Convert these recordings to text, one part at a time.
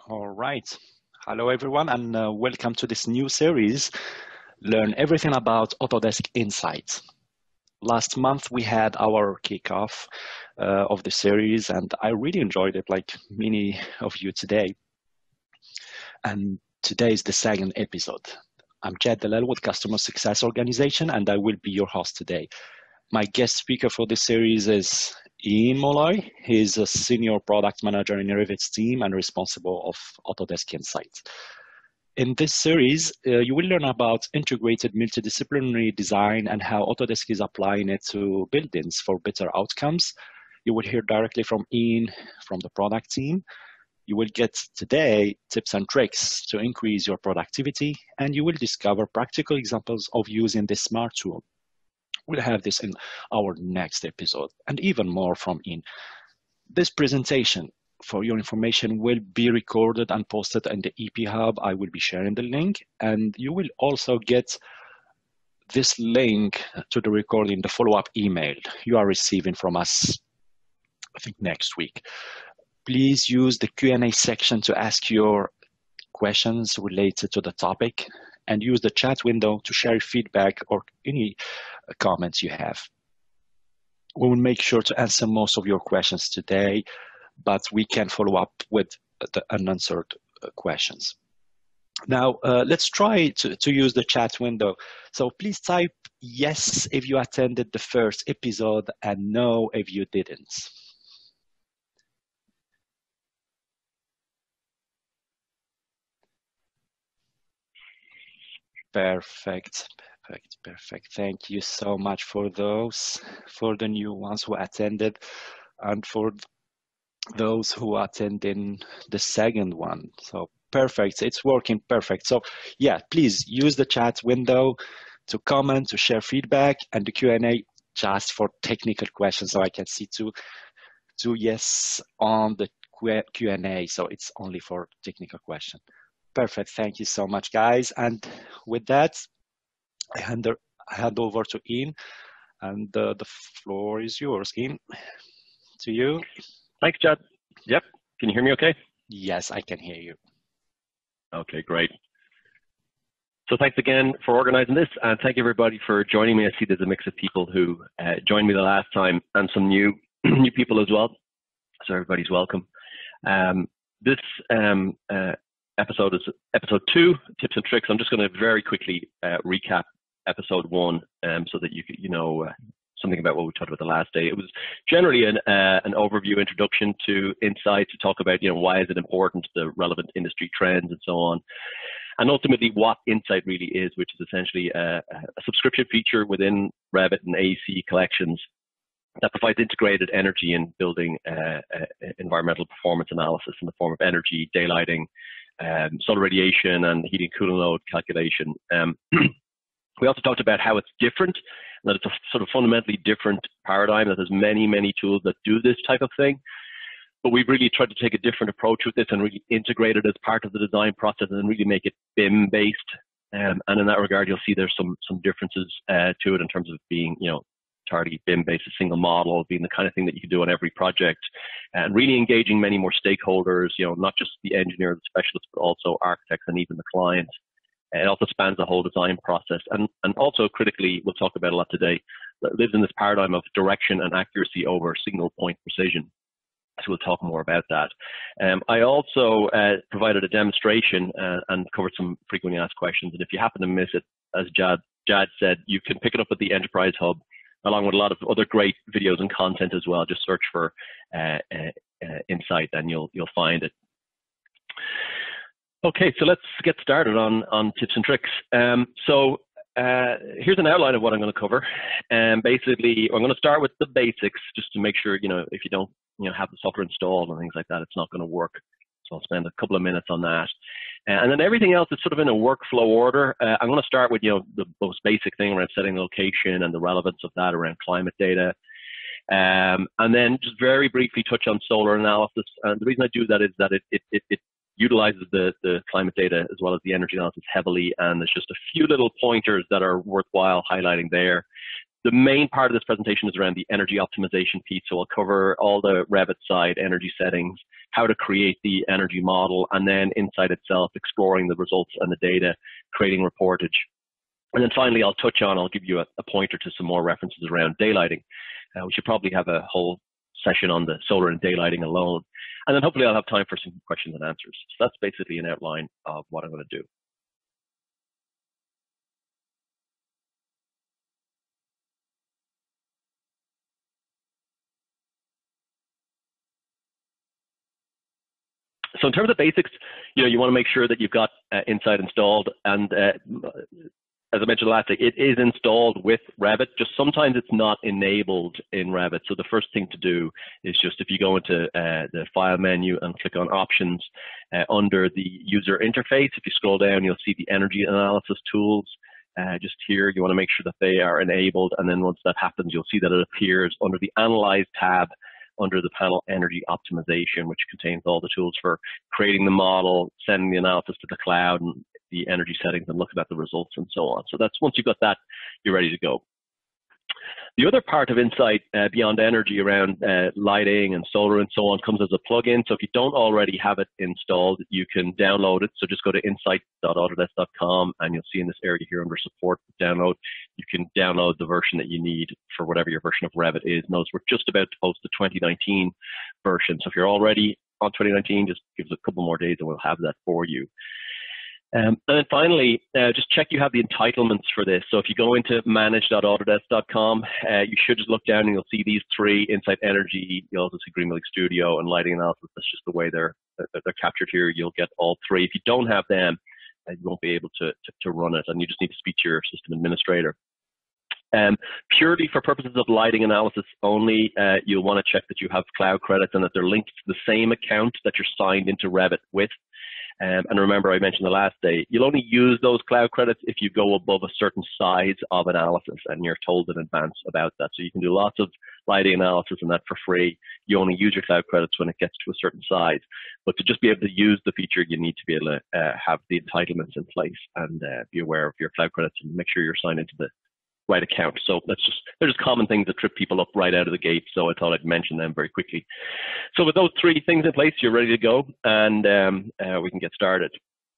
All right. Hello, everyone, and welcome to this new series, Learn Everything About Autodesk Insight. Last month, we had our kickoff of the series, and I really enjoyed it, like many of you today. And today is the second episode. I'm Jed Dalal with Customer Success Organization, and I will be your host today. My guest speaker for this series is Molloy. He's a senior product manager in Revit's team and responsible of Autodesk Insight. In this series, you will learn about integrated multidisciplinary design and how Autodesk is applying it to buildings for better outcomes. You will hear directly from Ian from the product team. You will get today tips and tricks to increase your productivity, and you will discover practical examples of using this smart tool. We'll have this in our next episode and even more from Ian. This presentation, for your information, will be recorded and posted in the EP Hub. I will be sharing the link, and you will also get this link to the recording, the follow-up email you are receiving from us, I think, next week. Please use the Q&A section to ask your questions related to the topic, and use the chat window to share feedback or any comments you have. We will make sure to answer most of your questions today, but we can follow up with the unanswered questions. Now, let's try to use the chat window. So please type yes if you attended the first episode and no if you didn't. Perfect. Thank you so much for those, for the new ones who attended, and for those who attended the second one. So perfect, it's working perfect. So yeah, please use the chat window to comment, to share feedback, and the Q&A just for technical questions. So I can see two yes on the Q&A, so it's only for technical questions. Perfect, thank you so much, guys. And with that, I hand over to Ian, and the floor is yours, Ian. To you. Thanks, Jed. Yep. Can you hear me okay? Yes, I can hear you. Okay, great. So thanks again for organizing this, and thank you everybody for joining me. I see there's a mix of people who joined me the last time and some new people as well. So everybody's welcome. This episode is episode 2, tips and tricks. I'm just going to very quickly recap episode 1 so that you know something about what we talked about the last day. It was generally an overview introduction to Insight, to talk about why is it important, the relevant industry trends and so on, and ultimately what Insight really is, which is essentially a subscription feature within Revit and AEC collections that provides integrated energy in building environmental performance analysis in the form of energy, daylighting, solar radiation, and heating cooling load calculation. We also talked about how it's different, that it's a sort of fundamentally different paradigm, that there's many, many tools that do this type of thing. But we've really tried to take a different approach with this and really integrate it as part of the design process and really make it BIM-based. And in that regard, you'll see there's some differences to it in terms of being, entirely BIM-based, a single model, being the kind of thing that you can do on every project, and really engaging many more stakeholders, not just the engineer, the specialists, but also architects and even the client. It also spans the whole design process, and also critically, we'll talk about a lot today, that lives in this paradigm of direction and accuracy over single point precision. So we'll talk more about that. I also provided a demonstration and covered some frequently asked questions, and if you happen to miss it, as Jad said, you can pick it up at the Enterprise Hub, along with a lot of other great videos and content as well. Just search for Insight and you'll find it. Okay, so let's get started on tips and tricks. Here's an outline of what I'm going to cover. Basically, I'm going to start with the basics, just to make sure, if you don't, have the software installed and things like that, it's not going to work. So I'll spend a couple of minutes on that. And then everything else is sort of in a workflow order. I'm going to start with, the most basic thing around setting the location and the relevance of that around climate data. And then just very briefly touch on solar analysis. And the reason I do that is that it utilizes the climate data as well as the energy analysis heavily, and there's just a few little pointers that are worthwhile highlighting there. The main part of this presentation is around the energy optimization piece. So I'll cover all the Revit side energy settings, how to create the energy model, and then Insight itself, exploring the results and the data, creating reportage. And then finally, I'll give you a pointer to some more references around daylighting. We should probably have a whole session on the solar and daylighting alone. And then hopefully I'll have time for some questions and answers. So that's basically an outline of what I'm going to do. So in terms of basics, you want to make sure that you've got Insight installed, and as I mentioned last day, it is installed with Revit. Just sometimes it's not enabled in Revit. So the first thing to do is just, if you go into the File menu and click on Options under the User Interface, if you scroll down, you'll see the Energy Analysis tools. Just here, you want to make sure that they are enabled, and then once that happens, you'll see that it appears under the Analyze tab under the panel Energy Optimization, which contains all the tools for creating the model, sending the analysis to the cloud, and the energy settings, and looking at the results and so on. So that's, once you've got that, you're ready to go. The other part of Insight beyond energy around lighting and solar and so on comes as a plugin. So if you don't already have it installed, you can download it. So just go to insight.autodesk.com, and you'll see in this area here under support download, you can download the version that you need for whatever your version of Revit is. Notice we're just about to post the 2019 version. So if you're already on 2019, just give us a couple more days and we'll have that for you. And then finally, just check you have the entitlements for this. So if you go into manage.autodesk.com, you should just look down and you'll see these three: Insight Energy, you'll also see Green Building Studio, and Lighting Analysis. That's just the way they're captured here. You'll get all three. If you don't have them, you won't be able to run it, and you just need to speak to your system administrator. Purely for purposes of lighting analysis only, you'll want to check that you have cloud credits and that they're linked to the same account that you're signed into Revit with. And remember, I mentioned the last day, you'll only use those cloud credits if you go above a certain size of analysis, and you're told in advance about that. So you can do lots of lighting analysis and that for free. You only use your cloud credits when it gets to a certain size. But to just be able to use the feature, you need to be able to have the entitlements in place and be aware of your cloud credits and make sure you're signed into the right account. So they're just common things that trip people up right out of the gate. So I thought I'd mention them very quickly. So with those three things in place, you're ready to go, and we can get started.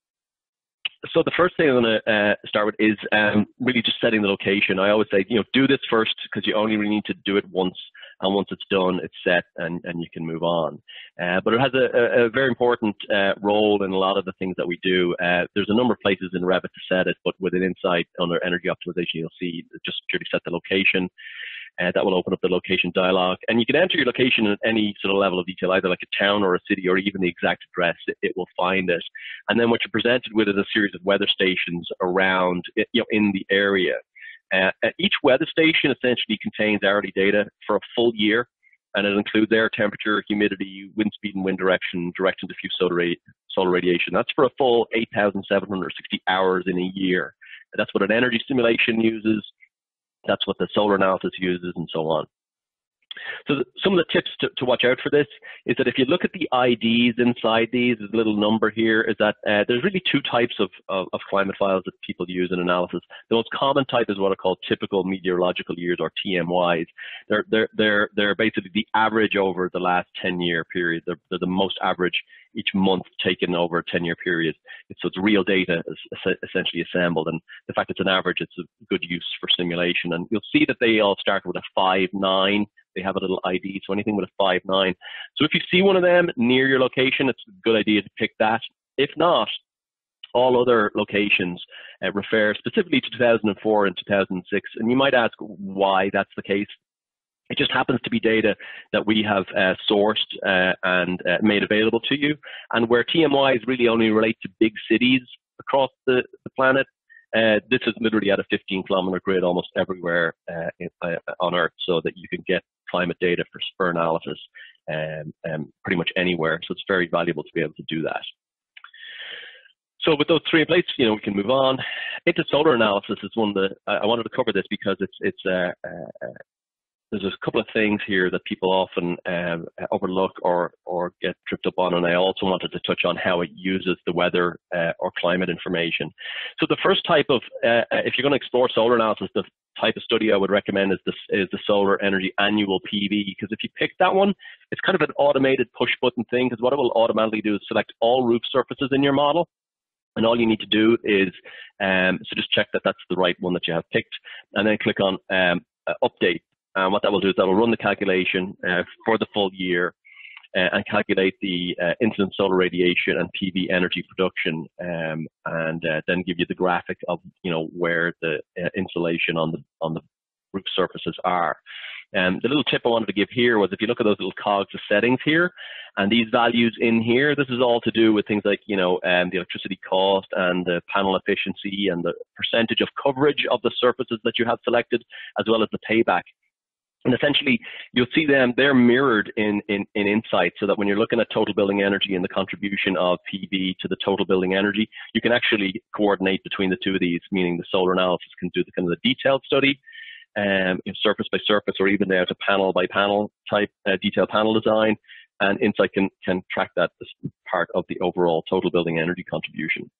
So the first thing I'm going to start with is really just setting the location. I always say, do this first, because you only really need to do it once, and once it's done, it's set, and you can move on. But it has a very important role in a lot of the things that we do. There's a number of places in Revit to set it, but within Insight under Energy Optimization, you'll see just purely set the location. That will open up the location dialog, and you can enter your location at any sort of level of detail, either like a town or a city or even the exact address. It will find it, and then what you're presented with is a series of weather stations around, in the area. Each weather station essentially contains hourly data for a full year, and it includes air temperature, humidity, wind speed, and wind direction, direct and diffuse solar radiation. That's for a full 8,760 hours in a year. That's what an energy simulation uses. That's what the solar analysis uses, and so on. So some of the tips to watch out for this is that if you look at the IDs inside these, there's a little number here, is that there's really two types of climate files that people use in analysis. The most common type is what are called typical meteorological years, or TMYs. They're basically the average over the last 10-year period. They're the most average each month taken over a 10-year period. So it's real data essentially assembled, and the fact it's an average, it's a good use for simulation. And you'll see that they all start with a 5.9. They have a little ID, so anything with a 5.9. So if you see one of them near your location, it's a good idea to pick that. If not, all other locations refer specifically to 2004 and 2006. And you might ask why that's the case. It just happens to be data that we have sourced and made available to you. And where TMYs really only relate to big cities across the planet, this is literally at a 15-kilometer grid almost everywhere on Earth, so that you can get climate data for analysis pretty much anywhere. So it's very valuable to be able to do that. So with those three in place, we can move on into solar analysis. Is one of the I wanted to cover this because there's a couple of things here that people often overlook or get tripped up on, and I also wanted to touch on how it uses the weather or climate information. So the first type of, if you're going to explore solar analysis, the type of study I would recommend is the solar energy annual PV, because if you pick that one, it's kind of an automated push button thing, because what it will automatically do is select all roof surfaces in your model. And all you need to do is, so just check that that's the right one that you have picked, and then click on update. And what that will do is that will run the calculation for the full year and calculate the incident solar radiation and PV energy production, and then give you the graphic of where the insulation on the roof surfaces are. The little tip I wanted to give here was, if you look at those little cogs of settings here, and these values in here, this is all to do with things like, the electricity cost and the panel efficiency and the percentage of coverage of the surfaces that you have selected, as well as the payback. And essentially, you'll see they're mirrored in Insight, so that when you're looking at total building energy and the contribution of PV to the total building energy, you can actually coordinate between the two of these, meaning the solar analysis can do the kind of the detailed study, surface by surface, or even down to panel by panel type detailed panel design, and Insight can track that as part of the overall total building energy contribution.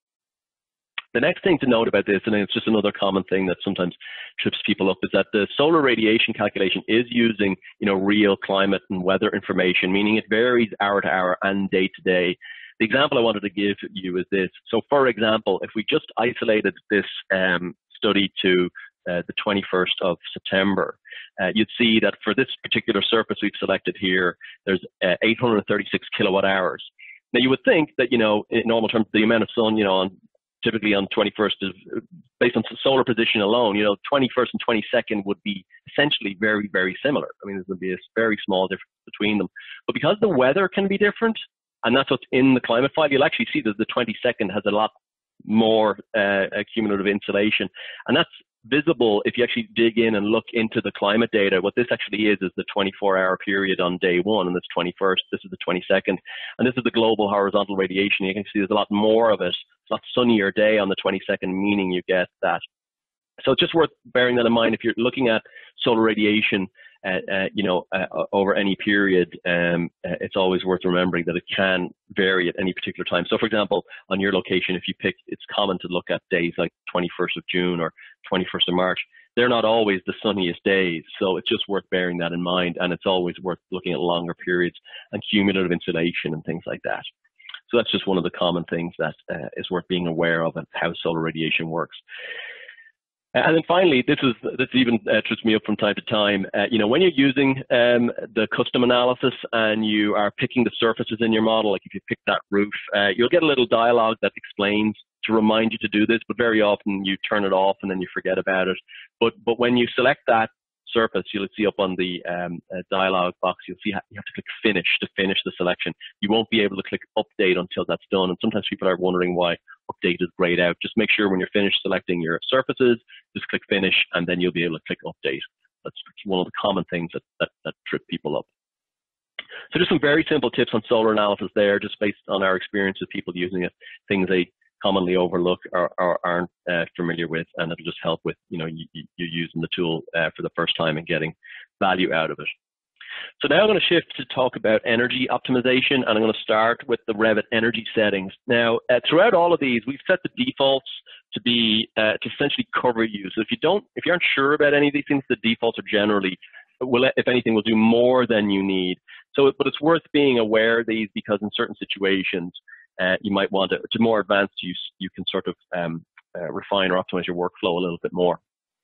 The next thing to note about this, and it's just another common thing that sometimes trips people up, is that the solar radiation calculation is using real climate and weather information, meaning it varies hour to hour and day to day. The example I wanted to give you is this. So for example, if we just isolated this study to the 21st of September, you'd see that for this particular surface we've selected here, there's 836 kilowatt hours. Now you would think that, in normal terms, the amount of sun, typically on 21st is based on solar position alone, 21st and 22nd would be essentially very, very similar. I mean, there's going to be a very small difference between them. But because the weather can be different, and that's what's in the climate file, you'll actually see that the 22nd has a lot more cumulative insolation. And that's visible if you actually dig in and look into the climate data. What this actually is the 24-hour period on day one, and that's 21st. This is the 22nd, and this is the global horizontal radiation. You can see there's a lot more of it. It's a lot sunnier day on the 22nd, meaning you get that. So it's just worth bearing that in mind if you're looking at solar radiation, over any period. It's always worth remembering that it can vary at any particular time. So, for example, on your location, if you pick, it's common to look at days like 21st of June or 21st of March. They're not always the sunniest days, so it's just worth bearing that in mind. And it's always worth looking at longer periods and cumulative insolation and things like that. So that's just one of the common things that is worth being aware of and how solar radiation works. And then finally, this even trips me up from time to time. When you're using the custom analysis and you are picking the surfaces in your model, like if you pick that roof, you'll get a little dialogue that explains to remind you to do this, but very often you turn it off and then you forget about it. But when you select that surface, you'll see up on the dialog box, you'll see you have to click finish to finish the selection. You won't be able to click update until that's done. And sometimes people are wondering why update is grayed out. Just make sure when you're finished selecting your surfaces, just click finish, and then you'll be able to click update. That's one of the common things that trip people up. So just some very simple tips on solar analysis there, just based on our experience with people using it, things they commonly overlook or aren't familiar with, and it'll just help with you using the tool for the first time and getting value out of it. So now I'm going to shift to talk about energy optimization, and I'm going to start with the Revit energy settings. Now, throughout all of these, we've set the defaults to be to essentially cover you. So if you aren't sure about any of these things, the defaults are generally, if anything, will do more than you need. So, but it's worth being aware of these, because in certain situations, you might want to more advanced use, you can sort of refine or optimize your workflow a little bit more.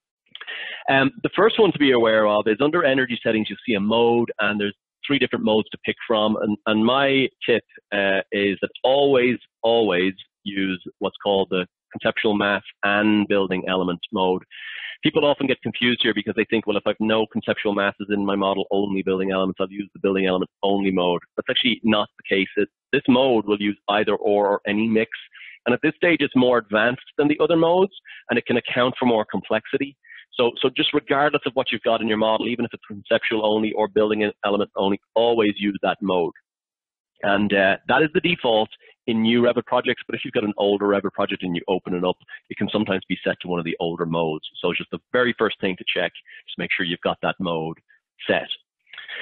The first one to be aware of is under energy settings, you'll see a mode, and there's 3 different modes to pick from. And my tip is that always use what's called the conceptual mass and building element mode. People often get confused here because they think, well, if I've no conceptual masses in my model, only building elements, I'll use the building element only mode. That's actually not the case. This mode will use either or any mix. And at this stage, it's more advanced than the other modes, and it can account for more complexity. So just regardless of what you've got in your model, even if it's conceptual only or building element only, always use that mode. And that is the default in new Revit projects, but if you've got an older Revit project and you open it up, it can sometimes be set to one of the older modes. So it's just the very first thing to check, just make sure you've got that mode set.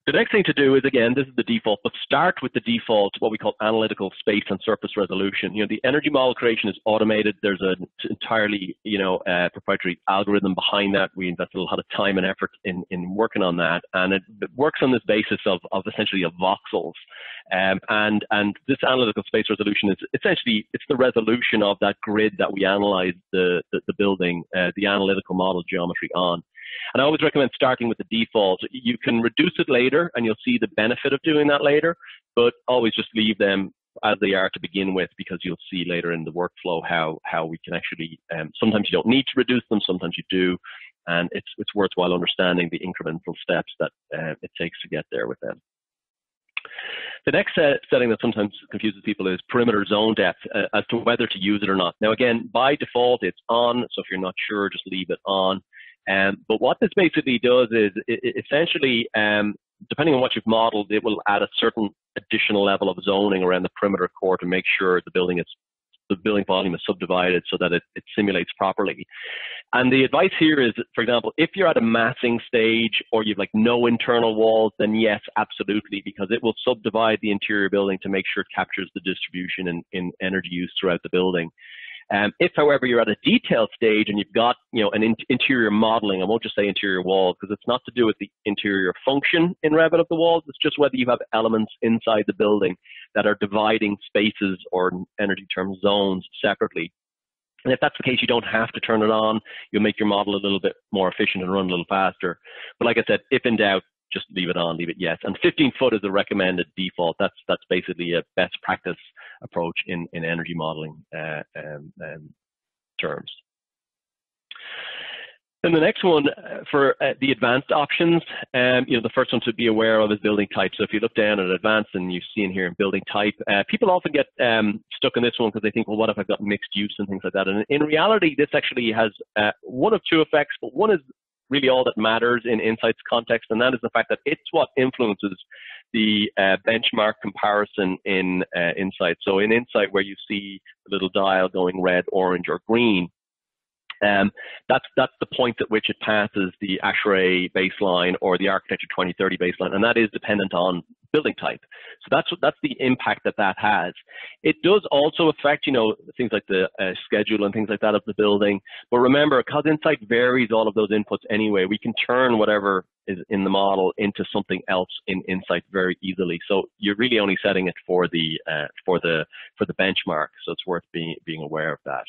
The next thing to do is, again, this is the default, but start with the default, what we call analytical space and surface resolution. The energy model creation is automated. There's an entirely, proprietary algorithm behind that. We invested a lot of time and effort in working on that, and it works on this basis of essentially of voxels. And this analytical space resolution is essentially, it's the resolution of that grid that we analyze the building, the analytical model geometry on. And I always recommend starting with the default. You can reduce it later, and you'll see the benefit of doing that later, but always just leave them as they are to begin with, because you'll see later in the workflow how we can actually, sometimes you don't need to reduce them, sometimes you do, and it's worthwhile understanding the incremental steps that it takes to get there with them. The next setting that sometimes confuses people is perimeter zone depth, as to whether to use it or not. Now again, by default it's on, so if you're not sure, just leave it on. But what this basically does is, essentially, depending on what you've modeled, it will add a certain additional level of zoning around the perimeter core to make sure the building volume is subdivided so that it simulates properly. And the advice here is, for example, if you're at a massing stage or you've like no internal walls, then yes, absolutely, because it will subdivide the interior building to make sure it captures the distribution in energy use throughout the building. If, however, you're at a detailed stage and you've got, an interior modeling, I won't just say interior walls, because it's not to do with the interior function in Revit of the walls, it's just whether you have elements inside the building that are dividing spaces or, in energy terms, zones separately. And if that's the case, you don't have to turn it on. You'll make your model a little bit more efficient and run a little faster. But like I said, if in doubt, just leave it on, leave it yes. And 15 foot is the recommended default. That's basically a best practice approach in energy modeling terms. Then the next one for the advanced options, the first one to be aware of is building type. So if you look down at advanced and you see in here in building type, people often get stuck in this one because they think, well, what if I've got mixed use and things like that? And in reality, this actually has one of two effects, but one is really all that matters in Insight's context, and that is the fact that it's what influences the benchmark comparison in Insight. So in Insight, where you see the little dial going red, orange, or green, that's the point at which it passes the ASHRAE baseline or the Architecture 2030 baseline, and that is dependent on building type. So that's the impact that has. It does also affect, things like the schedule and things like that of the building. But remember, because Insight varies all of those inputs anyway, we can turn whatever is in the model into something else in Insight very easily. So you're really only setting it for the benchmark. So it's worth being aware of that.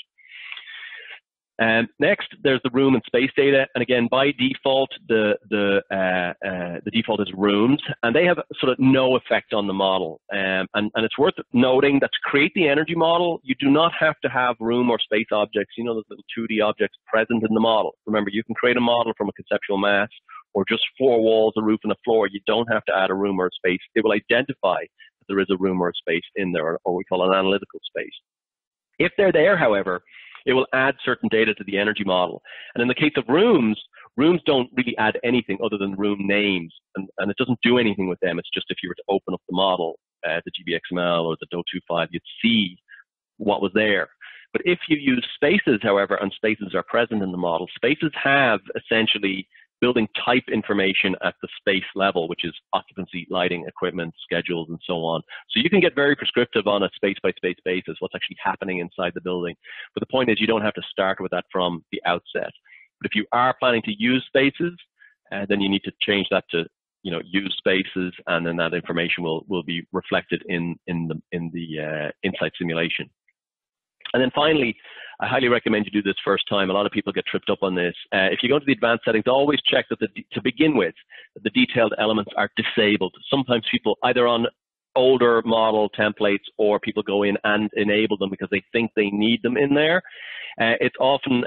Next, there's the room and space data, and again, by default, the default is rooms, and they have sort of no effect on the model. And it's worth noting that to create the energy model, you do not have to have room or space objects, those little 2D objects present in the model. Remember, you can create a model from a conceptual mass or just 4 walls, a roof, and a floor. You don't have to add a room or a space. It will identify that there is a room or a space in there, or what we call an analytical space. If they're there, however, it will add certain data to the energy model. And in the case of rooms don't really add anything other than room names, and it doesn't do anything with them. It's just if you were to open up the model, the GBXML or the DO2 you'd see what was there. But if you use spaces, however, and spaces are present in the model, spaces have essentially building type information at the space level, which is occupancy, lighting, equipment, schedules, and so on. So you can get very prescriptive on a space-by-space basis, what's actually happening inside the building. But the point is, you don't have to start with that from the outset. But if you are planning to use spaces, then you need to change that to use spaces, and then that information will be reflected in the Insight simulation. And then finally, I highly recommend you do this first time. A lot of people get tripped up on this. If you go to the advanced settings, always check that to begin with, that the detailed elements are disabled. Sometimes people, either on older model templates, or people go in and enable them because they think they need them in there. It's often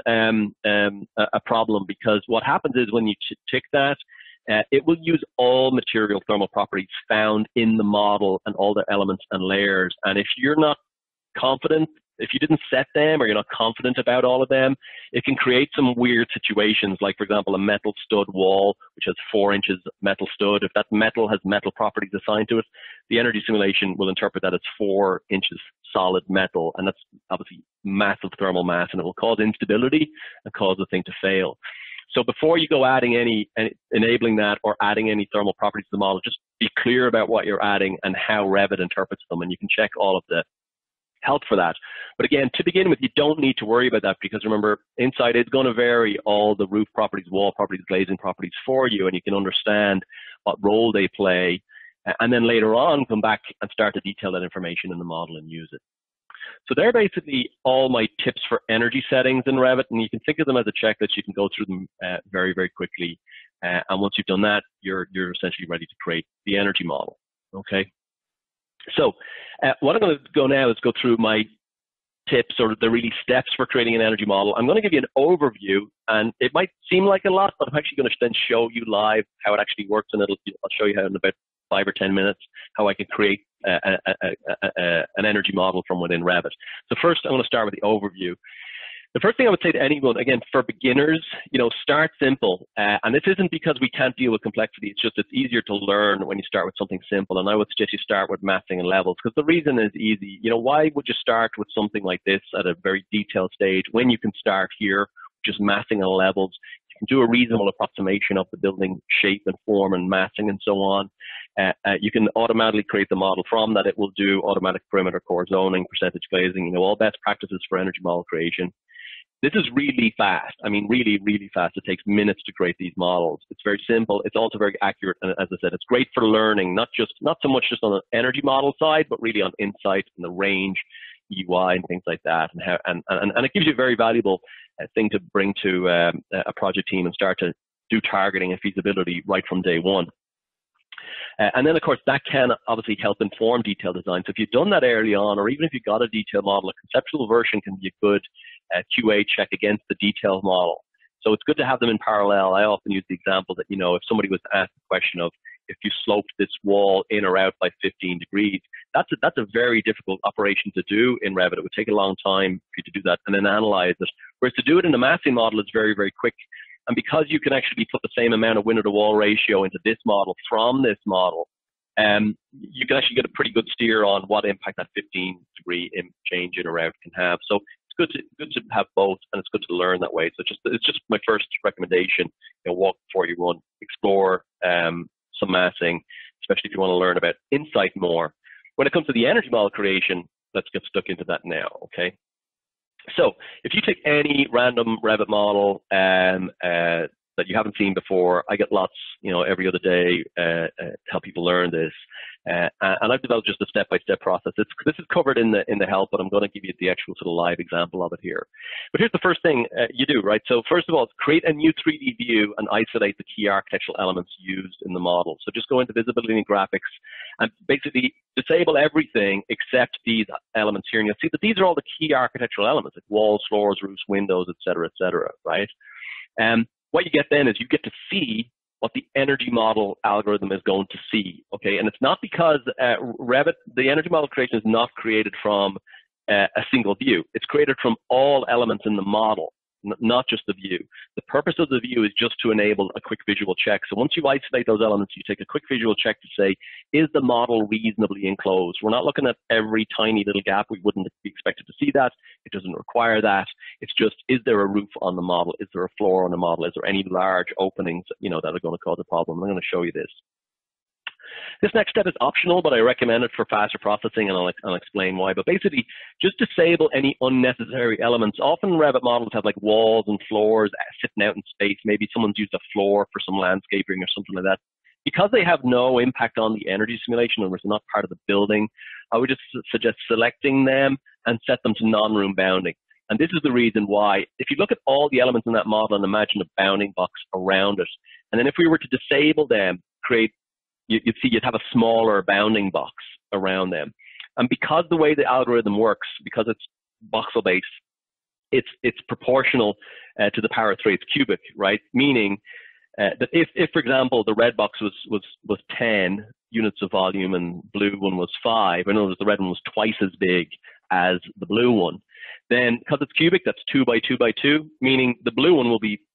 a problem, because what happens is when you tick that, it will use all material thermal properties found in the model and all the elements and layers. And if you're not confident, if you didn't set them or you're not confident about all of them, it can create some weird situations, like, for example, a metal stud wall, which has 4 inches metal stud. If that metal has metal properties assigned to it, the energy simulation will interpret that as 4 inches solid metal, and that's obviously massive thermal mass, and it will cause instability and cause the thing to fail. So before you go enabling that or adding any thermal properties to the model, just be clear about what you're adding and how Revit interprets them, and you can check all of the help for that. But again, to begin with, you don't need to worry about that, because remember, Insight is going to vary all the roof properties, wall properties, glazing properties for you, and you can understand what role they play, and then later on come back and start to detail that information in the model and use it. So they're basically all my tips for energy settings in Revit, and you can think of them as a checklist. You can go through them very, very quickly, and once you've done that, you're essentially ready to create the energy model. Okay. So what I'm going to go now is go through my tips, or the really steps for creating an energy model. I'm going to give you an overview, and it might seem like a lot, but I'm actually going to then show you live how it actually works, and I'll show you how in about 5 or 10 minutes how I can create an energy model from within Revit. So first, I'm going to start with the overview. The first thing I would say to anyone, again, for beginners, start simple. And this isn't because we can't deal with complexity. It's just it's easier to learn when you start with something simple. And I would suggest you start with massing and levels, because the reason is easy. Why would you start with something like this at a very detailed stage when you can start here, just massing and levels? You can do a reasonable approximation of the building shape and form and massing and so on. You can automatically create the model from that. It will do automatic perimeter core zoning, percentage glazing, all best practices for energy model creation. This is really fast. I mean, really, really fast. It takes minutes to create these models. It's very simple. It's also very accurate. And as I said, it's great for learning, not so much just on the energy model side, but really on Insight and the range, UI and things like that. And it gives you a very valuable thing to bring to a project team and start to do targeting and feasibility right from day one. And then, of course, that can obviously help inform detailed design. So if you've done that early on, or even if you've got a detailed model, a conceptual version can be a good QA check against the detailed model. So it's good to have them in parallel. I often use the example that, if somebody was asked the question of, if you sloped this wall in or out by 15 degrees, that's a very difficult operation to do in Revit. It would take a long time for you to do that and then analyze it. Whereas to do it in the massing model is very, very quick. And because you can actually put the same amount of window to wall ratio into this model from this model, you can actually get a pretty good steer on what impact that 15-degree change in or out can have. So it's good to have both, and it's good to learn that way. So it's just my first recommendation. Walk before you run, explore some massing, especially if you want to learn about Insight more. When it comes to the energy model creation, let's get stuck into that now. Okay. So if you take any random Revit model that you haven't seen before, I get lots, every other day to help people learn this. And I've developed just a step-by-step process. This is covered in the help, but I'm going to give you the actual sort of live example of it here. But here's the first thing you do, right? So first of all, create a new 3D view and isolate the key architectural elements used in the model. So just go into visibility and graphics and basically disable everything except these elements here. And you'll see that these are all the key architectural elements, like walls, floors, roofs, windows, et cetera, right? What you get then is you get to see what the energy model algorithm is going to see, okay? And it's not because Revit, the energy model creation is not created from a single view. It's created from all elements in the model, not just the view. The purpose of the view is just to enable a quick visual check. So once you isolate those elements, you take a quick visual check to say, is the model reasonably enclosed? We're not looking at every tiny little gap. We wouldn't be expected to see that. It doesn't require that. It's just, is there a roof on the model? Is there a floor on the model? Is there any large openings, that are going to cause a problem? I'm going to show you this. This next step is optional, but I recommend it for faster processing, and I'll explain why. But basically, just disable any unnecessary elements. Often Revit models have like walls and floors sitting out in space. Maybe someone's used a floor for some landscaping or something like that. Because they have no impact on the energy simulation, or it's not part of the building, I would just suggest selecting them and set them to non-room bounding. And this is the reason why. If you look at all the elements in that model and imagine a bounding box around it, and then if we were to disable them, you'd see you'd have a smaller bounding box around them. And because the way the algorithm works, because it's voxel-based, it's proportional to the power of 3. It's cubic, right? Meaning that if, for example, the red box was 10 units of volume and blue one was 5, in other words, the red one was twice as big as the blue one, then because it's cubic, that's 2 by 2 by 2, meaning the blue one will be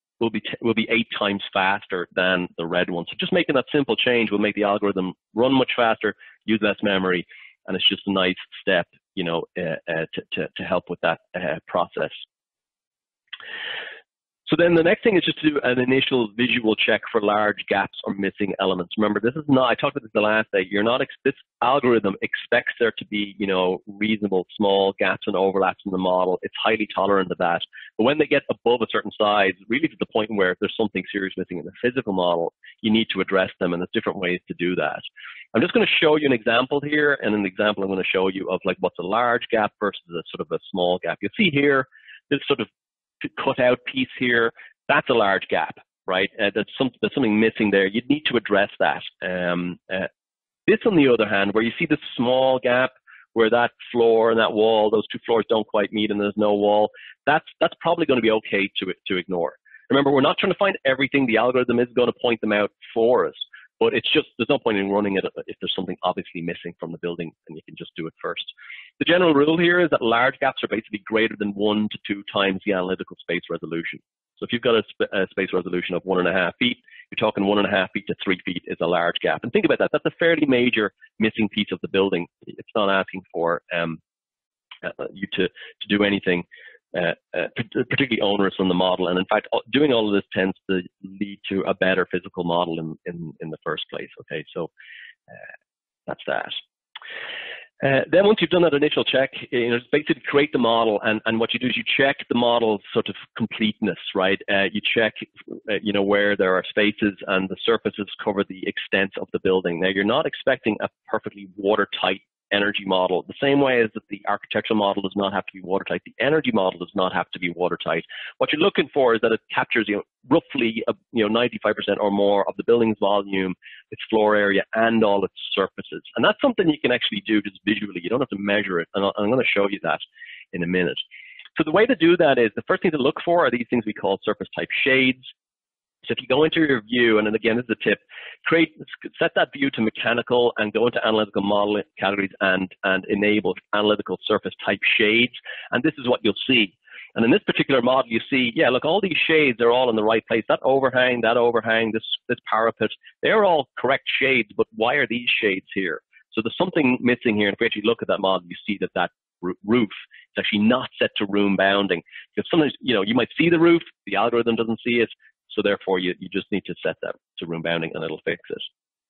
8 times faster than the red one. So just making that simple change will make the algorithm run much faster, use less memory, and it's just a nice step, to help with that process. So then the next thing is just to do an initial visual check for large gaps or missing elements. Remember, this is not, I talked about this the last day, this algorithm expects there to be, reasonable small gaps and overlaps in the model. It's highly tolerant of that. But when they get above a certain size, really to the point where there's something serious missing in the physical model, you need to address them, and there's different ways to do that. I'm just going to show you an example here, and an example I'm going to show you of like what's a large gap versus a sort of a small gap. You'll see here, this sort of cut out piece here, that's a large gap, right? There's something missing there. You'd need to address that. This, on the other hand, where you see this small gap, where that floor and that wall, those two floors don't quite meet and there's no wall, that's probably going to be okay to ignore. Remember, we're not trying to find everything. The algorithm is going to point them out for us, but it's just, there's no point in running it if there's something obviously missing from the building, and you can just do it first. The general rule here is that large gaps are basically greater than 1 to 2 times the analytical space resolution. So if you've got a space resolution of 1.5 feet, you're talking 1.5 feet to 3 feet is a large gap. And think about that. That's a fairly major missing piece of the building. It's not asking for you to do anything particularly onerous on the model. And in fact, doing all of this tends to lead to a better physical model in the first place. Okay, so that's that. Then once you've done that initial check, it's basically create the model, and what you do is you check the model's sort of completeness, right? You check, where there are spaces and the surfaces cover the extent of the building. Now, you're not expecting a perfectly watertight energy model, the same way as that the architectural model does not have to be watertight. The energy model does not have to be watertight. What you're looking for is that it captures, roughly, 95% or more of the building's volume, its floor area, and all its surfaces. And that's something you can actually do just visually. You don't have to measure it, and I'm going to show you that in a minute. So the way to do that is, the first thing to look for are these things we call surface type shades. So if you go into your view, and then again, this is a tip, set that view to mechanical and go into analytical model categories and enable analytical surface type shades. And this is what you'll see. And in this particular model, you see, yeah, look, all these shades are all in the right place. That overhang, this parapet, they're all correct shades, but why are these shades here? So there's something missing here. And if you actually look at that model, you see that roof is actually not set to room bounding. Because sometimes, you might see the roof, the algorithm doesn't see it. So therefore, you just need to set that to room bounding, and it'll fix it.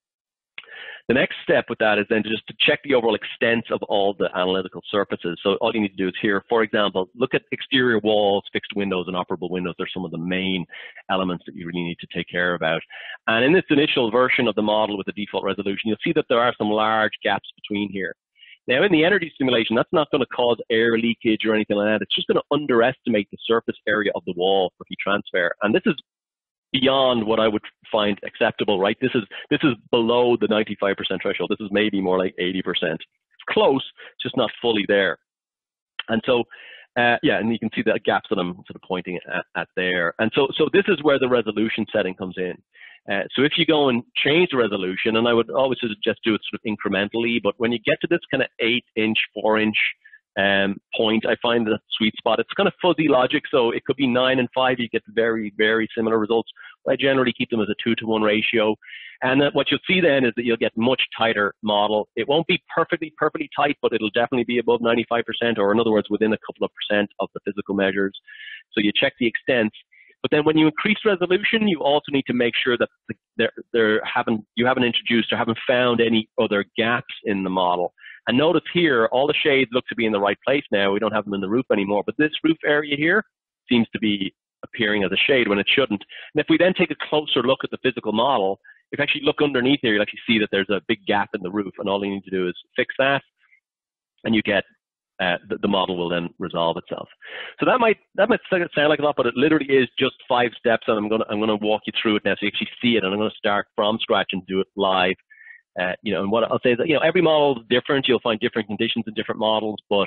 The next step with that is then just to check the overall extent of all the analytical surfaces. So all you need to do is here, for example, look at exterior walls, fixed windows, and operable windows. They're some of the main elements that you really need to take care about. And in this initial version of the model with the default resolution, you'll see that there are some large gaps between here. Now, in the energy simulation, that's not going to cause air leakage or anything like that. It's just going to underestimate the surface area of the wall for heat transfer. And this is beyond what I would find acceptable, right? This is below the 95% threshold. This is maybe more like 80%. It's close, just not fully there. And so, and you can see the gaps that I'm sort of pointing at there. And so this is where the resolution setting comes in. So if you go and change the resolution, and I would always suggest do it sort of incrementally, but when you get to this kind of 8-inch, 4-inch point, I find the sweet spot. It's kind of fuzzy logic, so it could be 9 and 5. You get very, very similar results. I generally keep them as a 2-to-1 ratio. And what you'll see then is that you'll get much tighter model. It won't be perfectly tight, but it'll definitely be above 95%, or in other words, within a couple of percent of the physical measures. So you check the extent. But then when you increase resolution, you also need to make sure that you haven't introduced or haven't found any other gaps in the model. And notice here, all the shades look to be in the right place now. We don't have them in the roof anymore, but this roof area here seems to be appearing as a shade when it shouldn't. And if we then take a closer look at the physical model, if you actually look underneath here, you'll actually see that there's a big gap in the roof, and all you need to do is fix that, and you get the model will then resolve itself. So that might sound like a lot, but it literally is just 5 steps, and I'm gonna walk you through it now so you actually see it, and I'm gonna start from scratch and do it live. And what I'll say is that, every model is different. You'll find different conditions in different models, but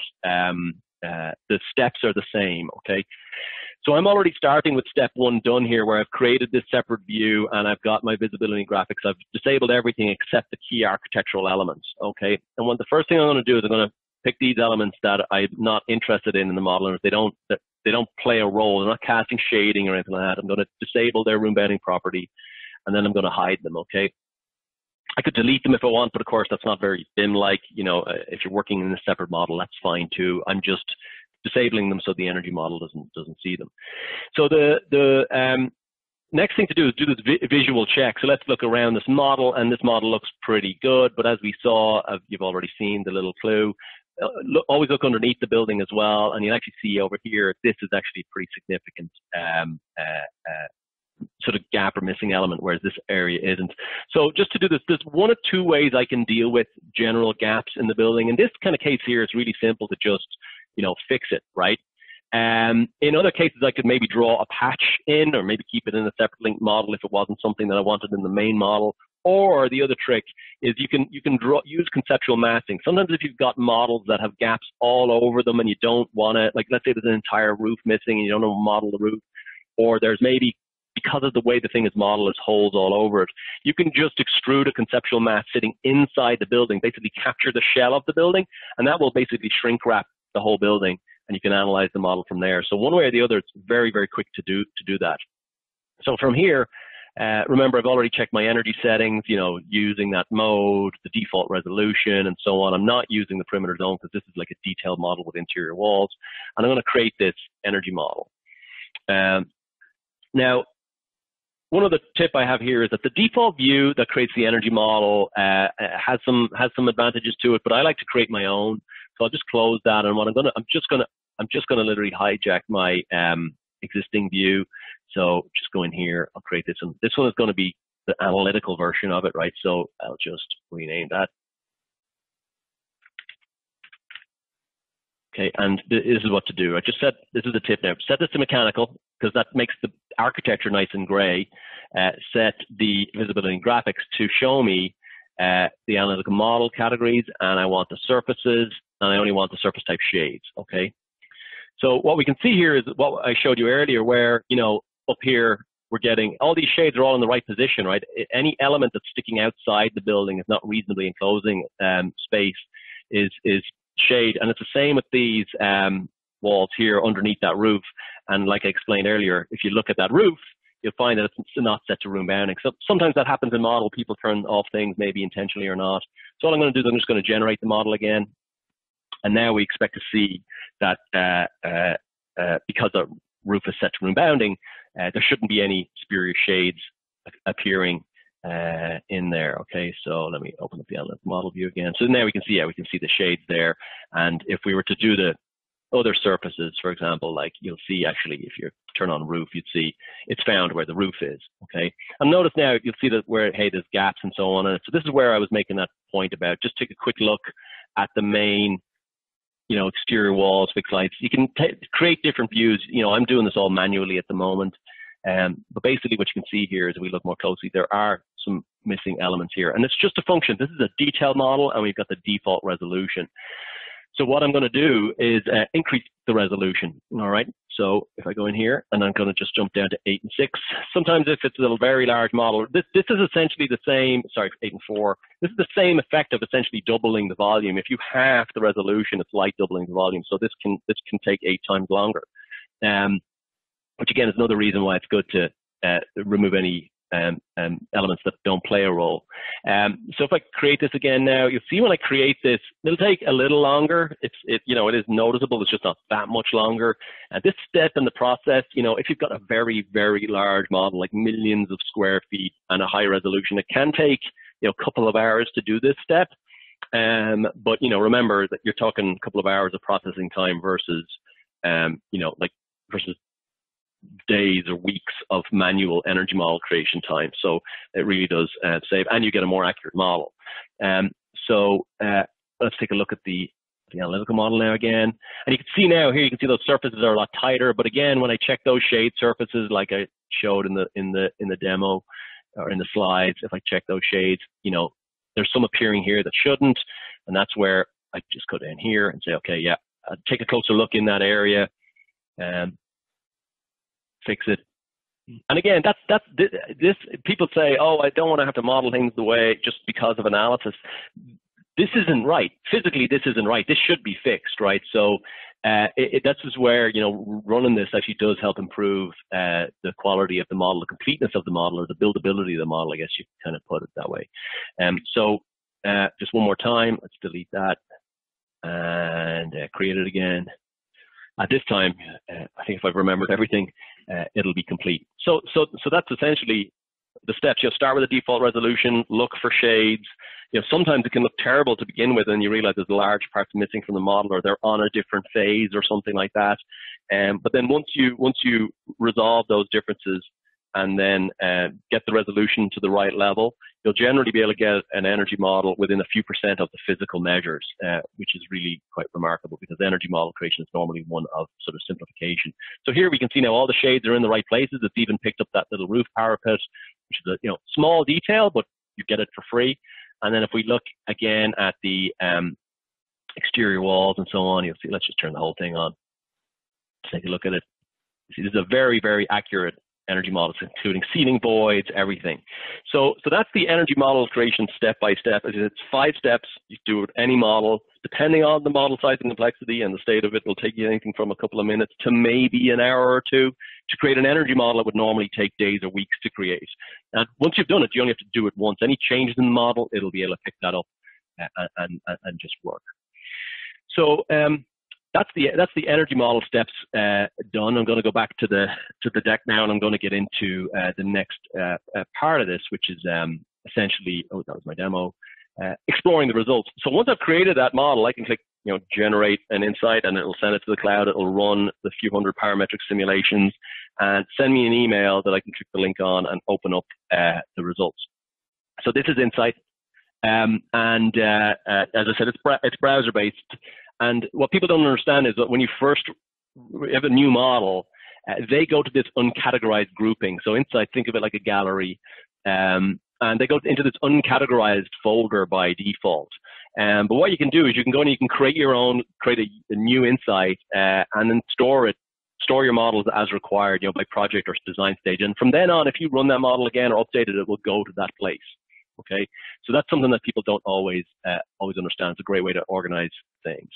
the steps are the same, okay? So I'm already starting with step 1 done here, where I've created this separate view, and I've got my visibility graphics. I've disabled everything except the key architectural elements, okay? And the first thing I'm going to do is I'm going to pick these elements that I'm not interested in the model, and if they don't play a role, they're not casting shading or anything like that. I'm going to disable their room bounding property, and then I'm going to hide them, okay? I could delete them if I want, but of course that's not very BIM-like. If you're working in a separate model, that's fine too. I'm just disabling them so the energy model doesn't see them. So the next thing to do is do this visual check. So let's look around this model, and this model looks pretty good. But as we saw, you've already seen the little clue. Always look underneath the building as well, and you'll actually see over here, this is actually a pretty significant sort of gap or missing element, whereas this area isn't. So just to do this, there's one of two ways I can deal with general gaps in the building. In this kind of case here, it's really simple to just, fix it, right? In other cases, I could maybe draw a patch in, or maybe keep it in a separate linked model if it wasn't something that I wanted in the main model. Or the other trick is you can use conceptual masking. Sometimes if you've got models that have gaps all over them and you don't want to, like let's say there's an entire roof missing and you don't know how to model the roof, or there's maybe, because of the way the thing is modeled, there's holes all over it, you can just extrude a conceptual mask sitting inside the building, basically capture the shell of the building, and that will basically shrink wrap the whole building, and you can analyze the model from there. So one way or the other, it's very, very quick to do that. So from here, remember, I've already checked my energy settings, using that mode, the default resolution, and so on. I'm not using the perimeter zone because this is like a detailed model with interior walls. And I'm going to create this energy model. Now, one of the tip I have here is that the default view that creates the energy model has some advantages to it, but I like to create my own. So I'll just close that, and I'm just gonna literally hijack my existing view. So just go in here, I'll create this one. This one is going to be the analytical version of it, right? So I'll just rename that. Okay, and this is what to do. I just said, this is the tip now. Set this to mechanical, because that makes the architecture nice and gray. Set the visibility and graphics to show me the analytical model categories, and I want the surfaces, and I only want the surface type shades, okay? So what we can see here is what I showed you earlier, where, up here, we're getting, all these shades are all in the right position, right? Any element that's sticking outside the building is not reasonably enclosing space is shade. And it's the same with these walls here underneath that roof. And like I explained earlier, if you look at that roof, you'll find that it's not set to room bounding. So sometimes that happens in model. People turn off things, maybe intentionally or not. So all I'm going to do is I'm just going to generate the model again. And now we expect to see that because the roof is set to room bounding, there shouldn't be any spurious shades appearing in there. Okay, so let me open up the analytical model view again. So now we can see the shades there. And if we were to do the other surfaces, for example, like you'll see actually if you turn on roof, you'd see it's found where the roof is. Okay, and notice now you'll see that where, hey, there's gaps and so on. And so this is where I was making that point about. Just take a quick look at the main, exterior walls, fixed lights. You can create different views. I'm doing this all manually at the moment. But basically what you can see here is, if we look more closely, there are some missing elements here. And it's just a function. This is a detailed model, and we've got the default resolution. So what I'm going to do is increase the resolution. All right. So if I go in here, and I'm going to just jump down to 8 and 6. Sometimes if it's a very large model, this is essentially the same. Sorry, 8 and 4. This is the same effect of essentially doubling the volume. If you half the resolution, it's like doubling the volume. So this can take 8 times longer. Which again is another reason why it's good to remove any elements that don't play a role. So if I create this again now, you'll see when I create this, it'll take a little longer. It is noticeable. It's just not that much longer. This step in the process, if you've got a very, very large model, like millions of square feet and a high resolution, it can take, a couple of hours to do this step. But, remember that you're talking a couple of hours of processing time versus, versus days or weeks of manual energy model creation time. So it really does save, and you get a more accurate model. So let's take a look at the analytical model now again. And you can see now here, you can see those surfaces are a lot tighter. But again, when I check those shade surfaces, like I showed in the demo or in the slides, if I check those shades, there's some appearing here that shouldn't. And that's where I just go down here and say, okay, yeah, take a closer look in that area. Fix it. And again, this people say, oh, I don't want to have to model things the way just because of analysis. This isn't right. Physically, this isn't right. This should be fixed, right? So that's just where, running this actually does help improve the quality of the model, the completeness of the model, or the buildability of the model, I guess you can kind of put it that way. So just one more time, let's delete that and create it again. At this time, I think if I've remembered everything, it'll be complete. So that's essentially the steps. You'll start with a default resolution, look for shades. Sometimes it can look terrible to begin with, and you realize there's large parts missing from the model, or they're on a different phase or something like that. But then once you resolve those differences and then get the resolution to the right level, you'll generally be able to get an energy model within a few percent of the physical measures, which is really quite remarkable, because energy model creation is normally one of sort of simplification. So here we can see now all the shades are in the right places. It's even picked up that little roof parapet, which is a small detail, but you get it for free. And then if we look again at the exterior walls and so on, you'll see, let's just turn the whole thing on. Take a look at it. See, this is a very, very accurate energy model, including ceiling voids, everything. So that's the energy model creation step by step. It's 5 steps. You do it with any model. Depending on the model size and complexity and the state of it, will take you anything from a couple of minutes to maybe an hour or two. To create an energy model, it would normally take days or weeks to create. And once you've done it, you only have to do it once. Any changes in the model, it'll be able to pick that up and just work. So that's the energy model steps done. I'm going to go back to the deck now, and I'm going to get into the next part of this, which is essentially, that was my demo, exploring the results. So once I've created that model, I can click generate an insight, and it'll send it to the cloud. It'll run the few hundred parametric simulations and send me an email that I can click the link on and open up the results. So this is Insight, and as I said, it's browser based. And what people don't understand is that when you first have a new model, they go to this uncategorized grouping. So Insight, think of it like a gallery, and they go into this uncategorized folder by default. But what you can do is you can go and you can create a new Insight, and then store your models as required, by project or design stage. And from then on, if you run that model again or update it, it will go to that place. Okay, so that's something that people don't always understand. It's a great way to organize things.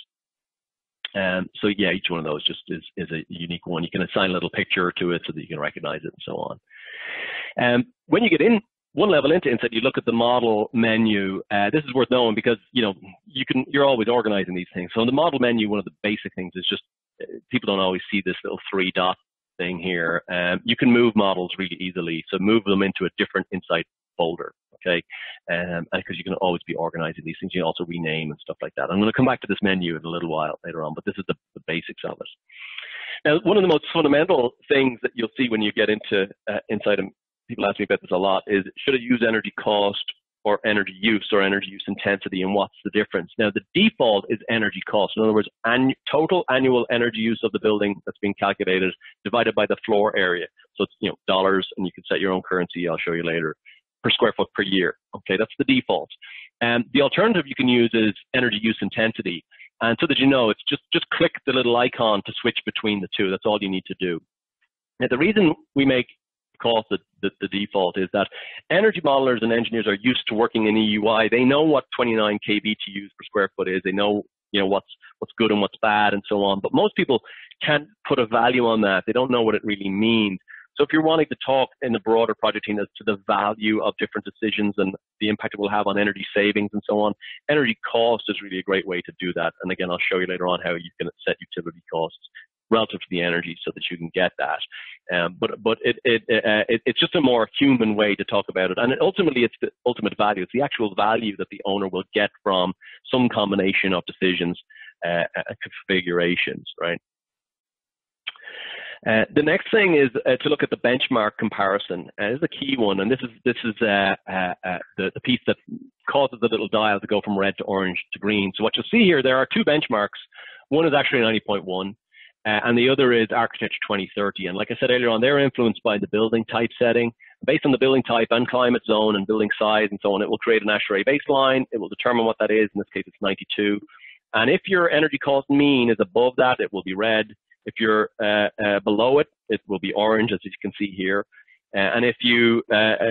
So yeah, each one of those just is a unique one. You can assign a little picture to it so that you can recognize it and so on. When you get in one level into Insight, you look at the model menu. This is worth knowing because you're always organizing these things. So in the model menu, one of the basic things is just people don't always see this little 3-dot thing here. You can move models really easily. So move them into a different Insight folder. Okay, and because you can always be organizing these things, you can also rename and stuff like that. I'm going to come back to this menu in a little while later on, but this is the basics of it. Now, one of the most fundamental things that you'll see when you get into Insight, and people ask me about this a lot, is should I use energy cost or energy use intensity, and what's the difference? Now, the default is energy cost. In other words, total annual energy use of the building that's being calculated divided by the floor area. So it's dollars, and you can set your own currency. I'll show you later. Per square foot per year. Okay, that's the default. And the alternative you can use is energy use intensity. And so that it's just click the little icon to switch between the two. That's all you need to do. Now, the reason we make cost the default is that energy modelers and engineers are used to working in EUI. They know what 29 kBTUs per square foot is. They know what's good and what's bad and so on. But most people can't put a value on that. They don't know what it really means. So if you're wanting to talk in the broader project team as to the value of different decisions and the impact it will have on energy savings and so on, energy cost is really a great way to do that. And again, I'll show you later on how you can set utility costs relative to the energy so that you can get that. But it's just a more human way to talk about it. And ultimately, it's the ultimate value. It's the actual value that the owner will get from some combination of decisions, configurations, right? The next thing is to look at the benchmark comparison. This is a key one, and this is the piece that causes the little dial to go from red to orange to green. So what you'll see here, there are 2 benchmarks. One is actually 90.1, and the other is Architecture 2030. And like I said earlier on, they're influenced by the building type setting. Based on the building type and climate zone and building size and so on, it will create an ASHRAE baseline. It will determine what that is. In this case, it's 92. And if your energy cost mean is above that, it will be red. If you're below it, it will be orange, as you can see here. And if you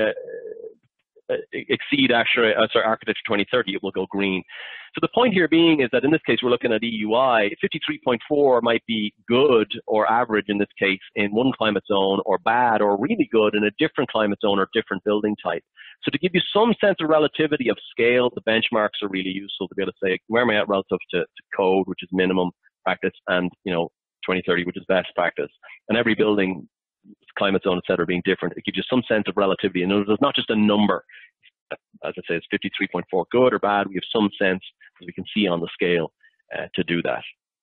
exceed Architecture 2030, it will go green. So the point here being is that in this case, we're looking at EUI. 53.4 might be good or average in this case in one climate zone, or bad or really good in a different climate zone or different building type. So to give you some sense of relativity of scale, the benchmarks are really useful to be able to say, where am I at relative to code, which is minimum practice, and 2030, which is best practice. And every building, climate zone, et cetera, being different, it gives you some sense of relativity. And there's not just a number. As I say, it's 53.4 good or bad. We have some sense, as we can see on the scale, to do that.